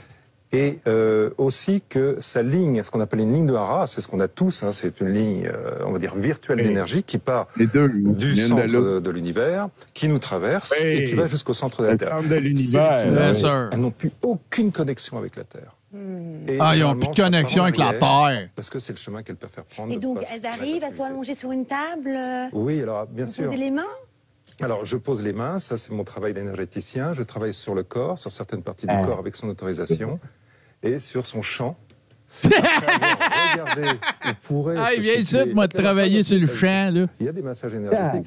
Et aussi que sa ligne, ce qu'on appelle une ligne de Hara, c'est ce qu'on a tous, c'est une ligne, on va dire, virtuelle d'énergie qui part du centre de l'univers, qui nous traverse et qui va jusqu'au centre de la Terre. Elles n'ont plus aucune connexion avec la Terre. Ils n'ont plus de connexion avec la Terre. Parce que c'est le chemin qu'elles peuvent faire prendre. Et donc, elles arrivent à se allonger sur une table? Oui, alors bien sûr. Poser les mains? Alors, je pose les mains, ça c'est mon travail d'énergéticien. Je travaille sur le corps, sur certaines parties du corps avec son autorisation, et sur son champ. Regardez, on pourrait. Ah, il vient ici, moi, de travailler sur le champ, là. Il y a des massages énergétiques.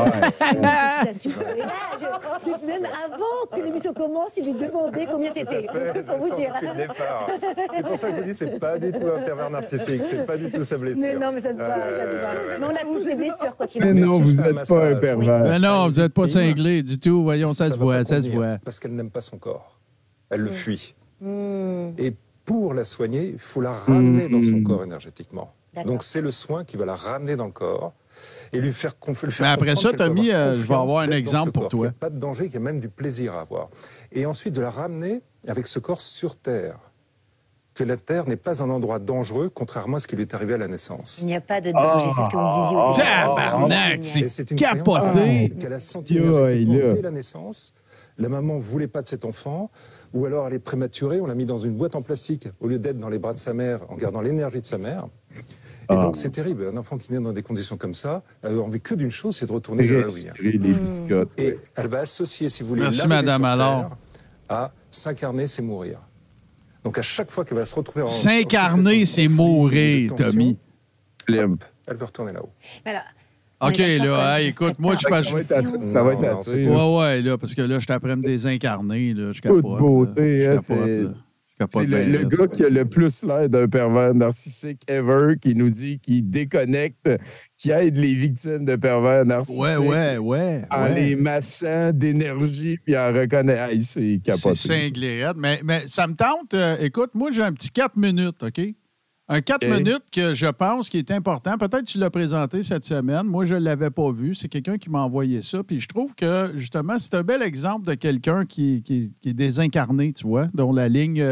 Même avant que l'émission commence, il lui demandait combien c'était. Pour vous dire. C'est pour ça que je vous dis, c'est pas du tout un pervers narcissique, c'est pas du tout sa blessure. Mais non, mais ça se voit, Mais on a tous les blessures, quoi qu'il en Mais soit. non, vous n'êtes pas un pervers. Mais non, vous n'êtes pas cinglé du tout. Voyons, ça se voit, ça se voit. Parce qu'elle n'aime pas son corps. Elle le fuit. Et pour la soigner, il faut la ramener dans son corps énergétiquement. Donc c'est le soin qui va la ramener dans le corps et lui faire comprendre. Mais après ça, Tommy, je vais avoir un exemple pour toi. Il n'y a pas de danger, qu'il y a même du plaisir à avoir. Et ensuite de la ramener avec ce corps sur Terre. Que la Terre n'est pas un endroit dangereux, contrairement à ce qui lui est arrivé à la naissance. Il n'y a pas de danger, c'est ce que vous disiez au Tabarnak, c'est capoté. Qu'elle a senti énergétiquement dès la naissance. La maman ne voulait pas de cet enfant, ou alors elle est prématurée, on l'a mis dans une boîte en plastique au lieu d'être dans les bras de sa mère en gardant l'énergie de sa mère. Et donc c'est terrible, un enfant qui naît dans des conditions comme ça, elle a envie que d'une chose, c'est de retourner là où il est. Et elle va associer, si vous voulez, merci madame alors, à s'incarner, c'est mourir. Donc à chaque fois qu'elle va se retrouver en s'incarner, c'est mourir, Tommy. Elle veut retourner là-haut. OK, là, hey, écoute, moi, je passe. Ça va être assez. Ouais, là, parce que là, je t'apprends à me désincarner, là. Je capote. Toute beauté, hein, c'est le gars qui a le plus l'air d'un pervers narcissique ever, qui nous dit qu'il déconnecte, qui aide les victimes de pervers narcissiques. Ouais. En les massant d'énergie, puis en reconnaissant. Hey, c'est capoté. C'est cinglé, mais ça me tente. Écoute, moi, j'ai un petit 4 minutes, OK? Un 4 minutes que je pense qui est important. Peut-être que tu l'as présenté cette semaine. Moi, je ne l'avais pas vu. C'est quelqu'un qui m'a envoyé ça. Puis je trouve que, justement, c'est un bel exemple de quelqu'un qui est désincarné, tu vois, dont la ligne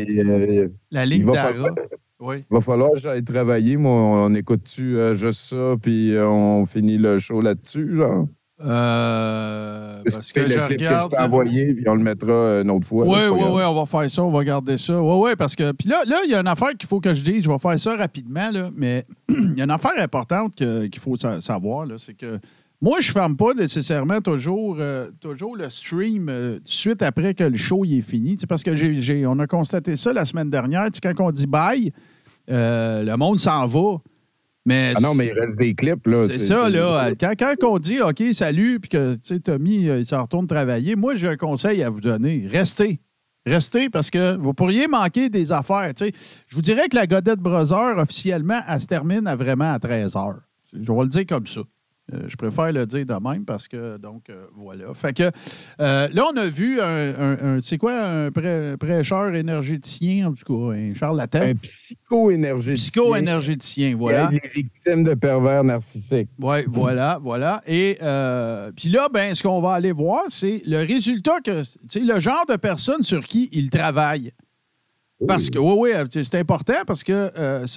la ligne d'Ara. Oui. Il va falloir que j'aille travailler. Moi, on écoute-tu juste ça, puis on finit le show là-dessus, genre? Parce que je regarde. Envoyer, puis on le mettra une autre fois. Oui, on va faire ça, on va garder ça. Oui, parce que. Puis là, il y a une affaire qu'il faut que je dise, je vais faire ça rapidement, là, mais il y a une affaire importante qu'il faut savoir, là, c'est que moi, je ne ferme pas nécessairement toujours le stream tout de suite après que le show il est fini. Parce que on a constaté ça la semaine dernière. Quand on dit bye, le monde s'en va. Mais non, mais il reste des clips, là. C'est ça, là. Quand on dit OK, salut, puis que Tommy, il s'en retourne travailler, moi, j'ai un conseil à vous donner. Restez. Restez parce que vous pourriez manquer des affaires. Je vous dirais que la Godette Brother, officiellement, elle se termine vraiment à 13h. Je vais le dire comme ça. Je préfère le dire de même parce que, donc, voilà. Fait que là, on a vu c'est quoi, un prêcheur énergéticien, en tout cas, un charlatan? Un psycho-énergéticien. Psycho-énergéticien, voilà. Les victimes de pervers narcissiques. Oui, voilà. Et puis là, ben, ce qu'on va aller voir, c'est le résultat que, tu sais, le genre de personne sur qui il travaille. Parce que, oui, c'est important parce que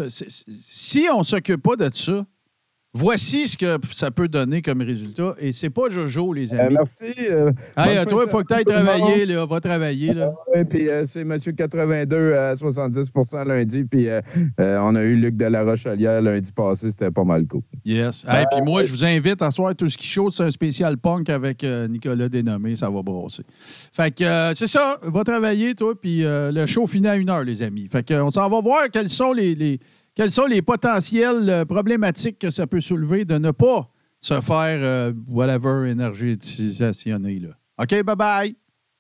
si on ne s'occupe pas de ça, voici ce que ça peut donner comme résultat. Et c'est pas Jojo, les amis. Merci. Toi, il faut que tu ailles travailler, là. Va travailler, là. Oui, puis c'est M. 82 à 70 lundi. Puis on a eu Luc Delarochelière lundi passé. C'était pas mal cool. Yes. Puis moi, je vous invite à soir tout ce qui chaud. C'est un spécial punk avec Nicolas Dénommé. Ça va brasser. Fait que c'est ça. Va travailler, toi. Puis le show finit à 1h, les amis. Fait que on s'en va voir quels sont les potentielles problématiques que ça peut soulever de ne pas se faire énergétisationner, là. OK, bye-bye.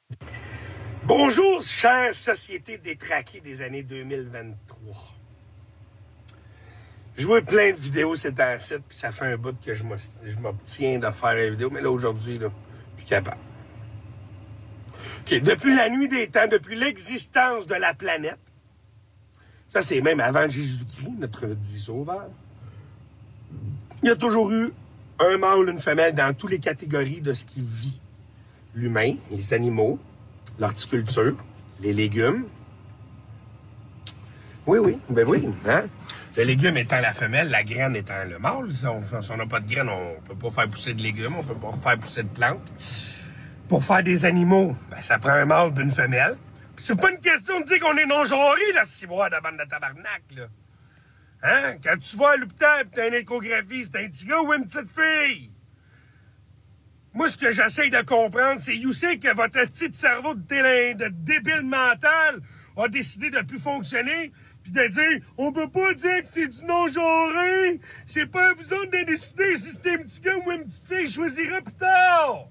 Bonjour, chère société détraquée des années 2023. Je vois plein de vidéos ces temps-ci, puis ça fait un bout que je m'obtiens de faire une vidéo, mais là, aujourd'hui, là, plus capable. OK, depuis la nuit des temps, depuis l'existence de la planète, ça, c'est même avant Jésus-Christ, notre dit sauveur. Il y a toujours eu un mâle, une femelle dans toutes les catégories de ce qui vit. L'humain, les animaux, l'horticulture, les légumes. Oui, ben oui. Hein? Le légume étant la femelle, la graine étant le mâle. Si on n'a pas de graine, on ne peut pas faire pousser de légumes, on ne peut pas faire pousser de plantes. Pour faire des animaux, ben, ça prend un mâle et une femelle. C'est pas une question de dire qu'on est non-genré, là, si boire de la bande de tabarnak, là. Hein? Quand tu vas à l'hôpital et t'as une échographie, c'est un petit gars ou une petite fille? Moi, ce que j'essaie de comprendre, c'est you sais que votre esti de cerveau de débile mental a décidé de plus fonctionner, puis de dire on peut pas dire que c'est du non-genré, c'est pas à vous autres de décider si c'est un petit gars ou une petite fille, je choisirai plus tard.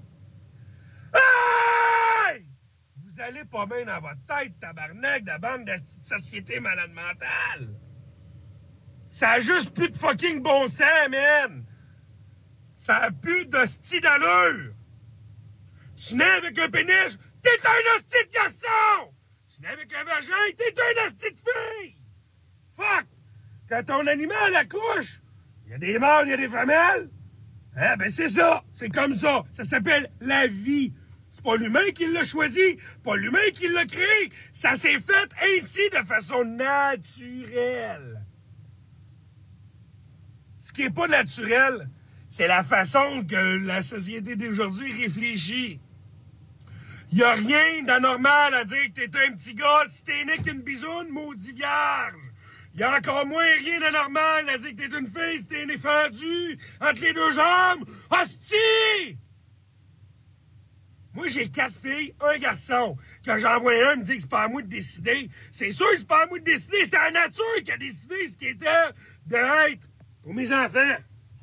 Hey! Vous allez pas bien dans votre tête, tabarnak, de bande de société malade mentale. Ça a juste plus de fucking bon sens, man. Ça a plus d'hostie d'allure. Tu nais avec un pénis, t'es un hostie de garçon. Tu nais avec un vagin, t'es un hostie de fille. Fuck! Quand ton animal accouche, il y a des mâles, il y a des femelles. Eh ben c'est ça, c'est comme ça. Ça s'appelle la vie. C'est pas l'humain qui l'a choisi, pas l'humain qui l'a créé. Ça s'est fait ainsi de façon naturelle. Ce qui est pas naturel, c'est la façon que la société d'aujourd'hui réfléchit. Il n'y a rien d'anormal à dire que t'es un petit gars si t'es né qu'une bisoune, maudit vierge. Il y a encore moins rien d'anormal à dire que t'es une fille si t'es né fendu entre les deux jambes. Hostie! Moi, j'ai 4 filles, un garçon. Quand j'en vois un, il me dit que c'est pas à moi de décider. C'est sûr que c'est pas à moi de décider, c'est la nature qui a décidé ce qui était d'être pour mes enfants.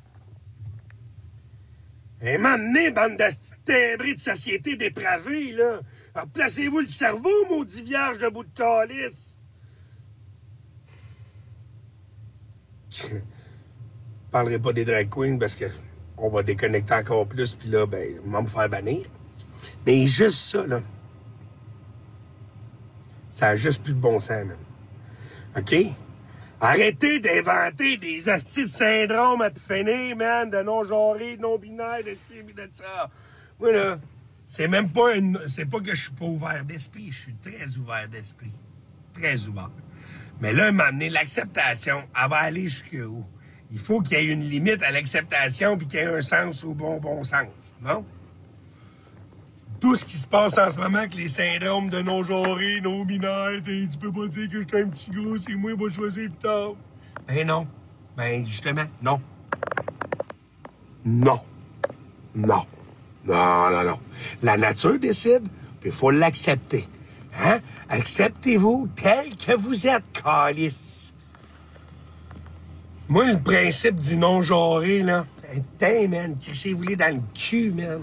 Et m'amener, bande de timbrés de société dépravée, là. Alors, placez-vous le cerveau, maudit vierge de bout de calice. Je parlerai pas des drag queens parce que on va déconnecter encore plus, puis là, ben, on va me faire bannir. Mais juste ça, là, ça a juste plus de bon sens, man. OK? Arrêtez d'inventer des astis de syndrome à tout finir, man, de non-genré, de non-binaire, de ci, de ça. Moi, là, c'est même pas c'est pas que je suis pas ouvert d'esprit, je suis très ouvert d'esprit. Très ouvert. Mais là, m'amener l'acceptation, elle va aller jusqu'où? Il faut qu'il y ait une limite à l'acceptation puis qu'il y ait un sens au bon sens, non? Tout ce qui se passe en ce moment avec les syndromes de non-genré, non-binaire, tu peux pas dire que je suis un petit gros, c'est moi qui vais choisir plus tard. Ben non. Ben justement, non. Non. Non. Non, non, non. La nature décide, puis il faut l'accepter. Hein? Acceptez-vous tel que vous êtes, calice. Moi, le principe du non-genré, là, putain, man, crissez-vous-les dans le cul, man.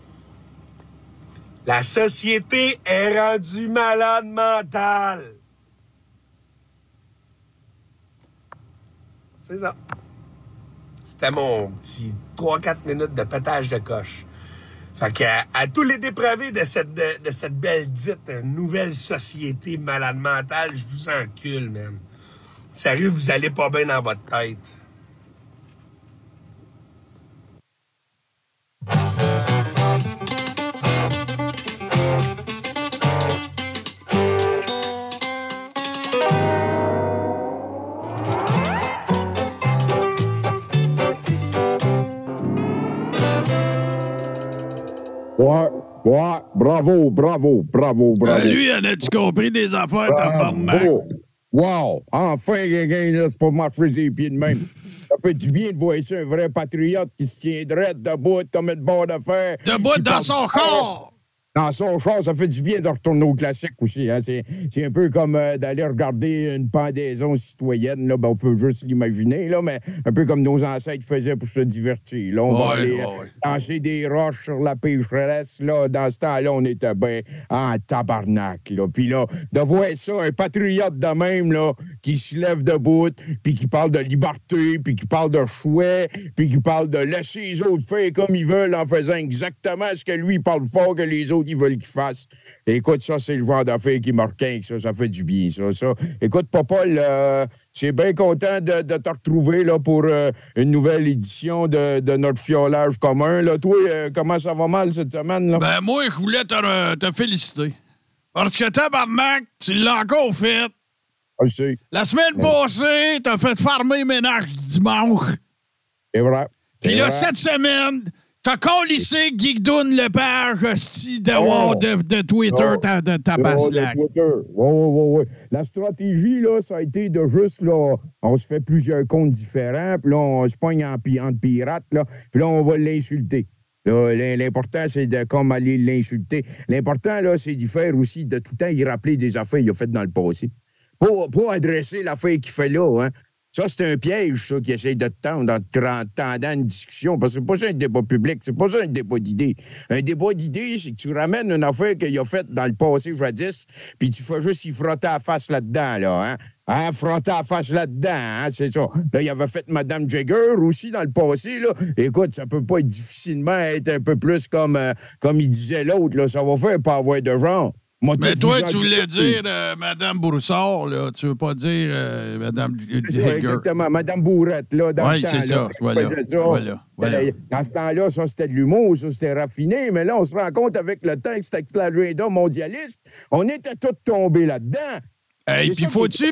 La société est rendue malade mentale. C'est ça. C'était mon petit 3-4 minutes de pétage de coche. Fait qu'à tous les dépravés de cette belle dite nouvelle société malade mentale, je vous encule, man. Sérieux, vous allez pas bien dans votre tête. Ouais, bravo. Lui, en a-tu compris des affaires, tabarnak? Wow! Enfin, quelqu'un, là, c'est pas marcher des pieds de même. Ça fait du bien de voir ça, un vrai patriote qui se tiendrait debout comme une barre de fer. Debout dans son corps! Dans son char, ça fait du bien de retourner au classique aussi. Hein. C'est un peu comme d'aller regarder une pendaison citoyenne. Là. Ben, on peut juste l'imaginer, là, mais un peu comme nos ancêtres faisaient pour se divertir. Là, on va aller lancer des roches sur la pécheresse. Là. Dans ce temps-là, on était bien en tabarnak. Là. Puis là, de voir ça, un patriote de même là, qui se lève debout, puis qui parle de liberté, puis qui parle de choix, puis qui parle de laisser les autres faire comme ils veulent en faisant exactement ce que lui parle fort que les autres ils veulent qu'il fasse. Écoute, ça, c'est le genre d'affaires qui me requinque, ça fait du bien, ça. Écoute, Papa, c'est bien content de te retrouver là, pour une nouvelle édition de notre fiolage commun. Là. Toi, comment ça va mal cette semaine? Là? Ben, moi, je voulais te féliciter. Parce que tabarnak, tu l'as encore fait. Je sais. La semaine passée, t'as fait farmer ménage dimanche. C'est vrai. Puis là, cette semaine, t'as collissé Geekdoun Lepage, hostie de Twitter, ta passe-lac. Oui. La stratégie, là, ça a été de juste, là, on se fait plusieurs comptes différents, puis là, on se pogne entre pirates, là, puis là, on va l'insulter. Là, l'important, c'est de comme aller l'insulter. L'important, là, c'est d'y faire aussi, de tout le temps, y rappeler des affaires qu'il a faites dans le passé. Pas adresser l'affaire qu'il fait là, hein. Ça, c'est un piège, ça, qui essaye de te tendre en tendant une discussion. Parce que c'est pas ça un débat public, c'est pas ça un débat d'idées. Un débat d'idées, c'est que tu ramènes une affaire qu'il a faite dans le passé jadis, puis tu fais juste y frotter la face là-dedans, là, hein? Frotter la face là-dedans, hein? C'est ça. Là, il avait fait Mme Jagger aussi dans le passé, là. Écoute, ça peut pas être difficilement être un peu plus comme il disait l'autre, là. Ça va faire pas avoir de genre. Mais toi, tu voulais dire Mme Broussard, là. Tu veux pas dire Mme Jagger. Exactement, Mme Bourrette, là, dans le temps. Oui, c'est ça. Voilà. Dans ce temps-là, ça, c'était de l'humour, ça, c'était raffiné. Mais là, on se rend compte avec le temps que c'était l'agenda mondialiste. On était tous tombés là-dedans. Et puis, faut-tu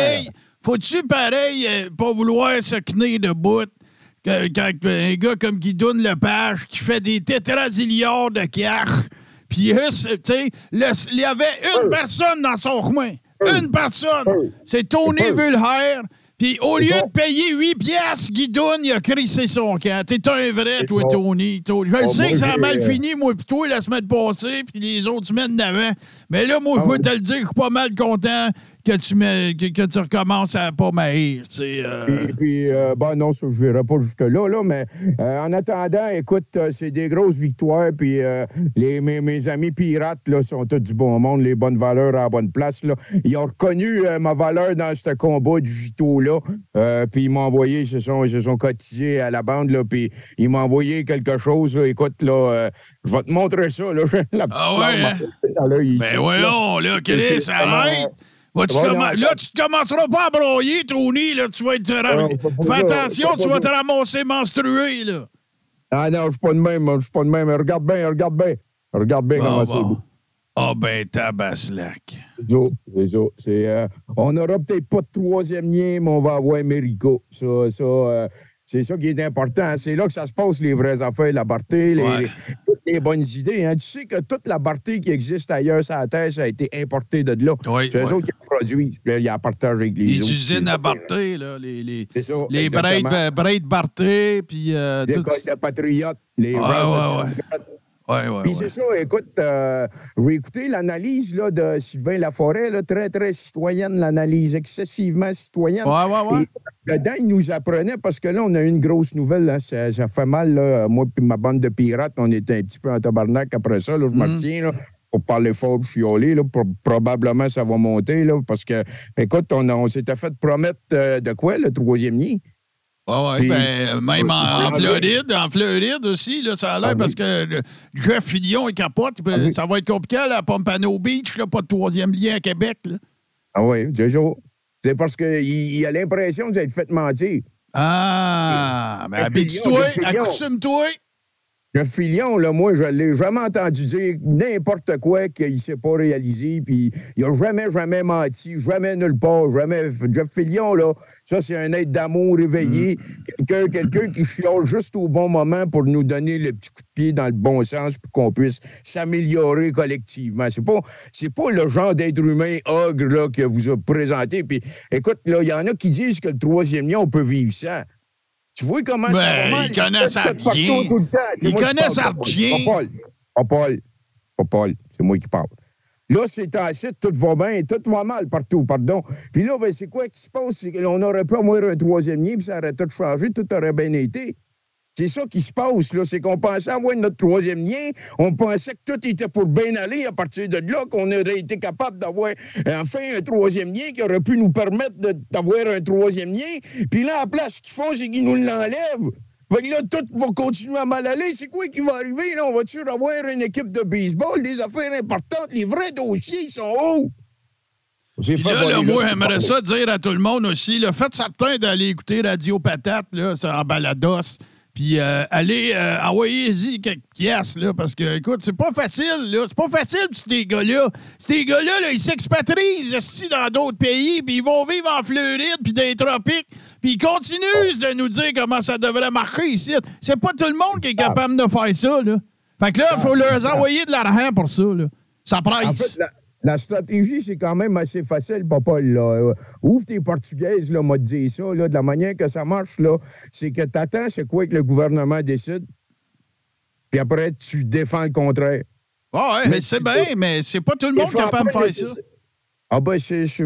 pareil, pas vouloir se tenir debout quand un gars comme Guidoune Lepage qui fait des tétrasilliards de cartes. Puis, tu sais, il y avait une personne dans son coin. Une personne. C'est Tony Vulhaire. Puis, au lieu de payer 8 piastres, Guidoune, il a crissé son camp. T'es un vrai, toi, Tony. Je sais que ça a mal fini, moi, puis toi, la semaine passée, puis les autres semaines d'avant. Mais là, moi, je peux te le dire, je suis pas mal content que tu recommences à pas m'haïr. Puis, non, ça, je ne verrai pas jusque-là, là, mais en attendant, écoute, c'est des grosses victoires, puis mes amis pirates, là, sont tous du bon monde, les bonnes valeurs à la bonne place, là. Ils ont reconnu ma valeur dans ce combat du Gito-là, puis ils m'ont envoyé, ils se sont cotisés à la bande, là, puis ils m'ont envoyé quelque chose, là. Écoute, là, je vais te montrer ça, là, la petite Ben voyons, là, Chris, arrête! Là, tu te commenceras pas à broyer, Tony. Là, tu vas être... Fais attention, tu vas te ramasser menstrué, là. Ah non, je suis pas de même. Regarde bien comment c'est. Ah ben, tabaslac. C'est ça. On n'aura peut-être pas de troisième lien, mais on va avoir Mérico. C'est ça qui est important. C'est là que ça se passe, les vraies affaires, la Barté, toutes les bonnes idées. Hein. Tu sais que toute la Barté qui existe ailleurs sur la Terre, ça a été importé de là. C'est eux autres qui produisent. Puis là, il y a un partage avec les autres. Les usines à Barté, là. Les Braid Barté, puis... les patriotes, les Puis c'est ça, écoute, j'ai écouté l'analyse là, de Sylvain Laforêt, là, très, très citoyenne, l'analyse, excessivement citoyenne. Et dedans, il nous apprenait, parce que là, on a eu une grosse nouvelle, là, ça fait mal, là, moi et ma bande de pirates, on était un petit peu en tabarnak après ça, là, je me retiens, là. Pour parler fort, je suis allé, là, probablement ça va monter, là, parce que, écoute, on s'était fait promettre de quoi, le troisième nid? Puis, même en Floride aussi, là, ça a l'air parce que Jeff Fillion est capote. Ça va être compliqué à la Pompano Beach, là, pas de troisième lien à Québec. Là. Ah oui, c'est parce qu'il a l'impression d'être fait mentir. Ah, mais habitue-toi, accoutume-toi. Jeff Fillion, là, moi, je l'ai jamais entendu dire n'importe quoi qu'il ne s'est pas réalisé, puis il n'a jamais menti, jamais nulle part, jamais. Jeff Fillion, là, ça, c'est un être d'amour éveillé, quelqu'un qui chiale juste au bon moment pour nous donner le petit coup de pied dans le bon sens pour qu'on puisse s'améliorer collectivement. C'est pas le genre d'être humain ogre là, que vous a présenté. Puis, écoute, là, il y en a qui disent que le troisième lien, on peut vivre ça. Tu vois comment ça va mal? Il connaît ça bien. Il connaît ça bien. Pas Paul, c'est moi qui parle. Là, c'est ainsi, tout va bien, tout va mal partout, pardon. Puis là, ben, c'est quoi qui se passe? C'est qu'on aurait pu avoir un troisième lien, puis ça aurait tout changé, tout aurait bien été. C'est ça qui se passe, là. C'est qu'on pensait avoir notre troisième lien. On pensait que tout était pour bien aller à partir de là, qu'on aurait été capable d'avoir enfin un troisième lien qui aurait pu nous permettre d'avoir un troisième lien. Puis là, à la place, ce qu'ils font, c'est qu'ils nous l'enlèvent. Fait que là, tout va continuer à mal aller. C'est quoi qui va arriver, là? On va-tu avoir une équipe de baseball, des affaires importantes? Les vrais dossiers, ils sont hauts. Puis là, moi, j'aimerais ça dire à tout le monde aussi, là, faites certain d'aller écouter Radio Patate, là, en balados. Puis allez envoyez-y quelques pièces, là, parce que, écoute, c'est pas facile, là. C'est pas facile, ces gars-là. Ces gars-là, là, ils s'expatrient dans d'autres pays, puis ils vont vivre en Floride, puis dans les tropiques, puis ils continuent de nous dire comment ça devrait marcher ici. C'est pas tout le monde qui est capable de faire ça, là. Fait que là, il faut leur envoyer de l'argent pour ça, là. Ça presse. En fait, la stratégie, c'est quand même assez facile, papa. Là. Ouvre tes portugaises, là, m'a dit ça. Là, de la manière que ça marche, là, c'est que t'attends, c'est quoi que le gouvernement décide. puis après, tu défends le contraire. Ah ouais, mais c'est bien, mais c'est pas tout le monde capable de faire ça. Ah ben,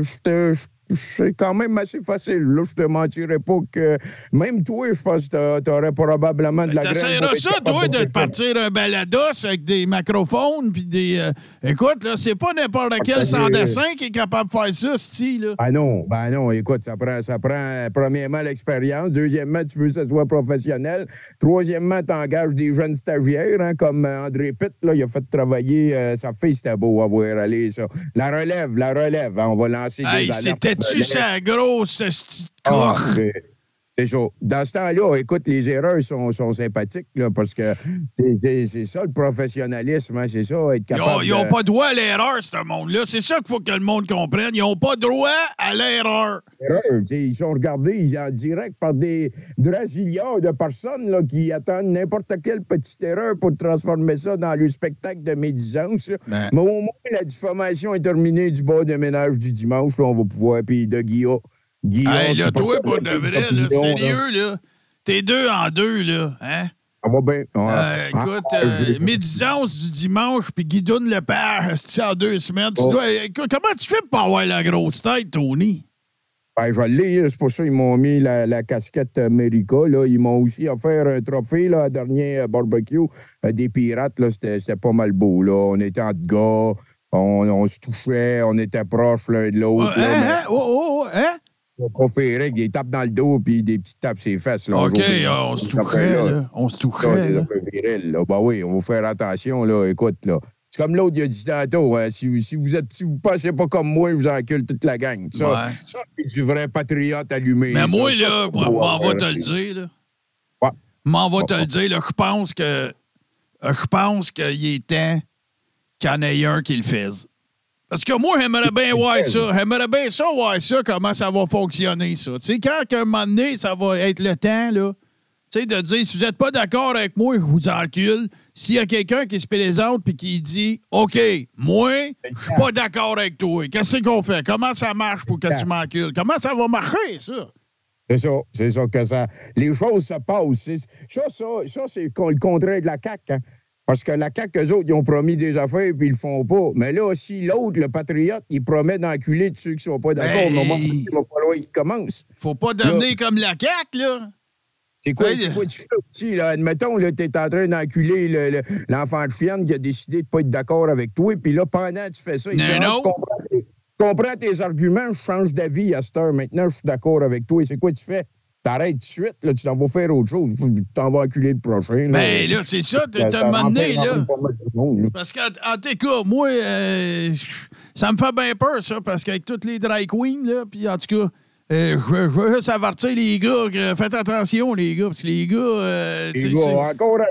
c'est quand même assez facile. Là, je te mentirais pas que... Même toi, je pense que t'aurais probablement de la graine. T'essaieras ça, toi, de partir un balados avec des macrophones puis des... Écoute, là, c'est pas n'importe quel sans-dessin qui est capable de faire ça, style, là. Ben non. Écoute, ça prend premièrement l'expérience. Deuxièmement, tu veux que ça soit professionnel. Troisièmement, t'engages des jeunes stagiaires, hein, comme André Pitt, là, il a fait travailler sa fille, c'était beau à voir aller, ça. La relève, hein, on va lancer des alertes. C'était-tu sa grosse corps? C'est ça. Dans ce temps-là, écoute, les erreurs sont sympathiques, là, parce que c'est ça le professionnalisme, hein, c'est ça, être capable. Ils n'ont pas droit à l'erreur, ce monde-là. C'est ça qu'il faut que le monde comprenne. Ils n'ont pas droit à l'erreur. Ils sont regardés en direct par des drasiliards de personnes là, qui attendent n'importe quelle petite erreur pour transformer ça dans le spectacle de médisance. Mais au moins, la diffamation est terminée du bas de ménage du dimanche. Là, on va pouvoir, puis de Guillaume. Hey, là, toi, pour de vrai, là, sérieux, là. T'es 2 en 2, là, hein? Ça va bien. Écoute, médisance du dimanche, puis Guidoune Lepage, en 2 semaines. Écoute, comment tu fais pour avoir la grosse tête, Tony? Ben, je l'ai, c'est pour ça qu'ils m'ont mis la casquette America. Là. Ils m'ont aussi offert un trophée, là, dernier barbecue des pirates. Là, c'était pas mal beau. Là. On était entre gars, on se touchait, on était proches l'un de l'autre. Hein? On préférait des tapes dans le dos puis des petites tapes sur les fesses. Là, OK, on se toucherait, là. On se toucherait. Ben oui, on va faire attention, là. Écoute, là. C'est comme l'autre, il a dit tantôt, hein, si vous pensez pas comme moi, je vous encule toute la gang. Ça c'est du vrai patriote allumé. Mais moi, là, m'en va te le dire, là. Ouais. M'en va te le dire, là. Je pense qu'il est temps qu'il y en ait un qui le fasse. Parce que moi, j'aimerais bien voir ça. J'aimerais bien ça, voir ça, comment ça va fonctionner, ça. Tu sais, quand à un moment donné, ça va être le temps, là, tu sais, de dire, si vous n'êtes pas d'accord avec moi, je vous encule. S'il y a quelqu'un qui se présente et qui dit, OK, moi, je suis pas d'accord avec toi. Qu'est-ce qu'on fait? Comment ça marche pour que tu m'encules? Comment ça va marcher, ça? C'est ça que ça... Les choses se passent. Ça c'est le contraire de la CAQ, hein? Parce que la CAQ, eux autres, ils ont promis des affaires puis ils le font pas. Mais là aussi, l'autre, le patriote, il promet d'enculer de ceux qui sont pas d'accord. Au moment où il va falloir qu'il commence. Faut pas devenir comme la CAQ, là. C'est quoi tu fais aussi, là? Admettons, là, t'es en train d'enculer l'enfant de chienne qui a décidé de pas être d'accord avec toi, puis là, pendant que tu fais ça, il dit, je comprends tes arguments, je change d'avis à cette heure. Maintenant, je suis d'accord avec toi. Et c'est quoi tu fais? T'arrêtes tout de suite, là, tu t'en vas faire autre chose. Tu t'en vas enculer le prochain. Mais là, c'est ça, t'es un moment donné, là. Parce qu'en tout cas, moi, ça me fait bien peur, ça, parce qu'avec toutes les drag queens, là, puis en tout cas, je veux juste avertir les gars, faites attention, les gars, parce que les gars...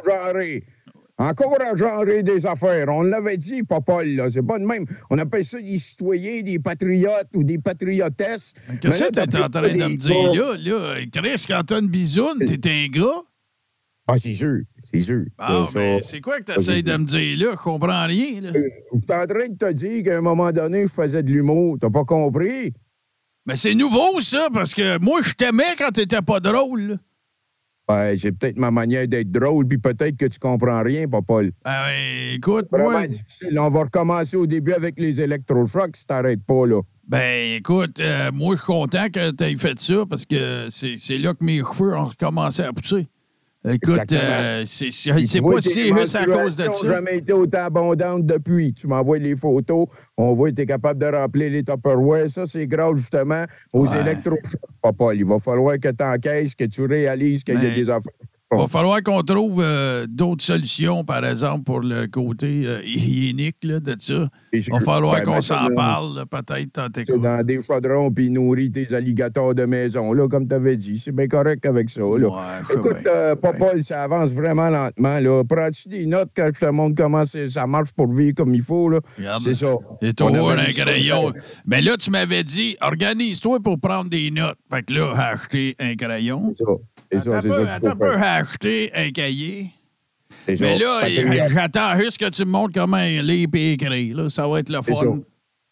Encore à genrer des affaires. On l'avait dit, Popol, là. C'est pas de même. On appelle ça des citoyens, des patriotes ou des patriotesses. Qu'est-ce que t'es en train de me dire, là? Chris, quand t'as une bisoune, t'es un gars? Ah, c'est sûr. C'est sûr. Ah, mais c'est quoi que t'essayes de me dire, là? Je comprends rien, là. Je suis en train de te dire qu'à un moment donné, je faisais de l'humour. T'as pas compris? Mais c'est nouveau, ça, parce que moi, je t'aimais quand t'étais pas drôle, là. Ouais, c'est peut-être ma manière d'être drôle, puis peut-être que tu comprends rien, Popol. Écoute, moi... difficile. On va recommencer au début avec les électrochocs si t'arrêtes pas, là. Ben, écoute, moi, je suis content que tu aies fait ça, parce que c'est là que mes cheveux ont recommencé à pousser. Écoute, c'est pas si juste à cause de ça. Jamais été autant abondante depuis. Tu m'envoies les photos, on voit que tu es capable de remplir les Tupperware. Ça, c'est grâce justement aux électrochocs, Papa. Il va falloir que tu encaisses, que tu réalises qu'il y a des affaires. Il va falloir qu'on trouve d'autres solutions, par exemple, pour le côté hygiénique là, de ça. Il va falloir qu'on s'en parle, peut-être, tant dans des chaudrons, puis nourrir tes alligators de maison, là, comme tu avais dit. C'est bien correct avec ça. Là. Ouais, écoute, Popol, ça avance vraiment lentement. Là. Prends-tu des notes quand je te montre comment ça marche pour vivre comme il faut? Là? Regarde, c'est ça. C'est au un crayon. Mais là, tu m'avais dit, organise-toi pour prendre des notes. Fait que là, acheter un crayon. C'est ça. Attends un peu acheter un cahier. C'est mais ça. là, j'attends juste que tu me montres comment lire et écrire. Là. Ça va être le fun.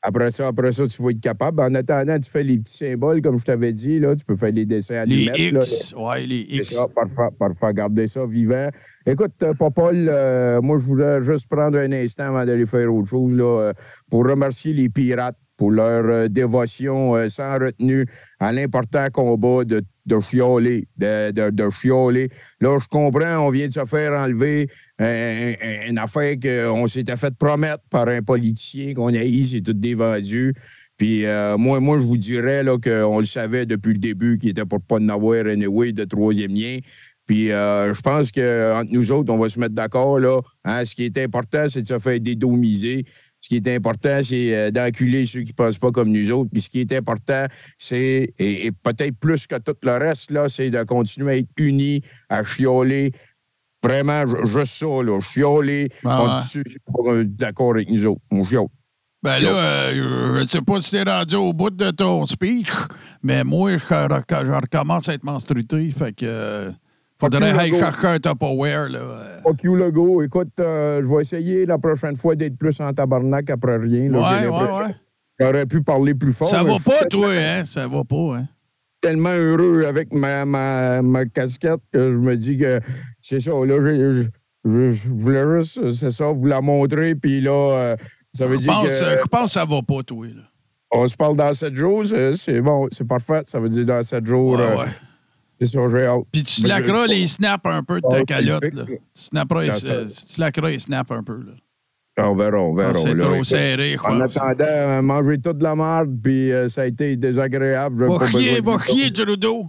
Après ça, tu vas être capable. En attendant, tu fais les petits symboles, comme je t'avais dit. Là. Tu peux faire les dessins à les l'allumette. X, oui, les X. Ça, parfait, garder ça vivant. Écoute, Paul, moi, je voulais juste prendre un instant avant d'aller faire autre chose là, pour remercier les pirates pour leur dévotion sans retenue à l'important combat de chioler, de chioler. Là, je comprends, on vient de se faire enlever une affaire qu'on s'était fait promettre par un politicien qu'on a eu, c'est tout dévendu. Puis moi, je vous dirais là, qu'on le savait depuis le début qu'il était pour pas en avoir anyway de troisième lien. Puis je pense qu'entre nous autres, on va se mettre d'accord. Là. Hein, ce qui est important, c'est de se faire dédomiser. Ce qui est important, c'est d'enculer ceux qui ne pensent pas comme nous autres. Puis ce qui est important, c'est, et peut-être plus que tout le reste, là, c'est de continuer à être unis, à chioler. Vraiment, juste ça, là, chioler. On est d'accord avec nous autres. On chiole. Ben là, je ne sais pas si t'es rendu au bout de ton speech, mais moi, je recommence à être menstrué, fait que... faudrait chercher un Tupperware, là. Fuck you, Legault. Écoute, je vais essayer la prochaine fois d'être plus en tabarnak après rien. Là. Ouais. J'aurais pu parler plus fort. Ça va pas, toi, hein? Ça va pas, hein? Tellement heureux avec ma casquette que je me dis que c'est ça. Là, je voulais juste, c'est ça, vous la montrer, puis là, ça veut dire que... Je pense que ça va pas, toi, là. On se parle dans 7 jours, c'est bon, c'est parfait. Ça veut dire dans 7 jours... Ouais. C'est ça, j'ai hâte. Puis tu slackeras les snaps un peu de ta calotte, là. Tu slackeras les snaps un peu, là. On verra. C'est trop serré, quoi. En attendant, manger toute la merde, puis ça a été désagréable. Va chier, Trudeau.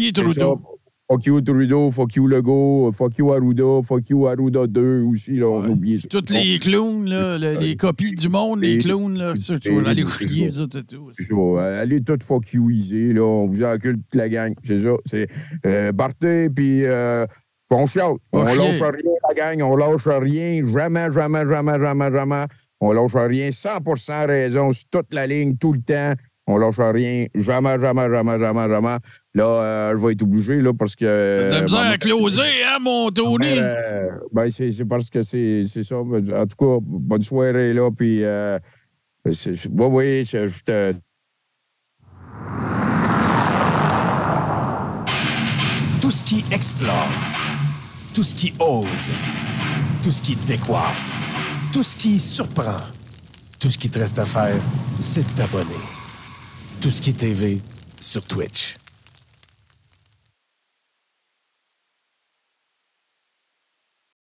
Fuck you, Trudeau. Fuck you, Legault. Fuck you, Arruda. Fuck you, Arruda 2 aussi. Là, on oublie ça. Toutes les clowns, là, les copies du monde, les clowns, là. Ça, tu vas aller chier, ça, tout. Allez tout fuck you-iser, là. On vous encule toute la gang. C'est ça. C'est Barthé, puis... on chiale. On lâche rien, la gang. On lâche rien. Jamais. On lâche rien. 100% raison sur toute la ligne, tout le temps. On lâche rien. Jamais. Là, je vais être obligé, là, parce que... T'as besoin à closer, hein, mon Tony? C'est parce que c'est ça. En tout cas, bonne soirée, là. Puis, oui, je te... Tout ce qui explore, tout ce qui ose, tout ce qui décoiffe, tout ce qui surprend, tout ce qui te reste à faire, c'est de t'abonner. Tout ce qui est TV sur Twitch.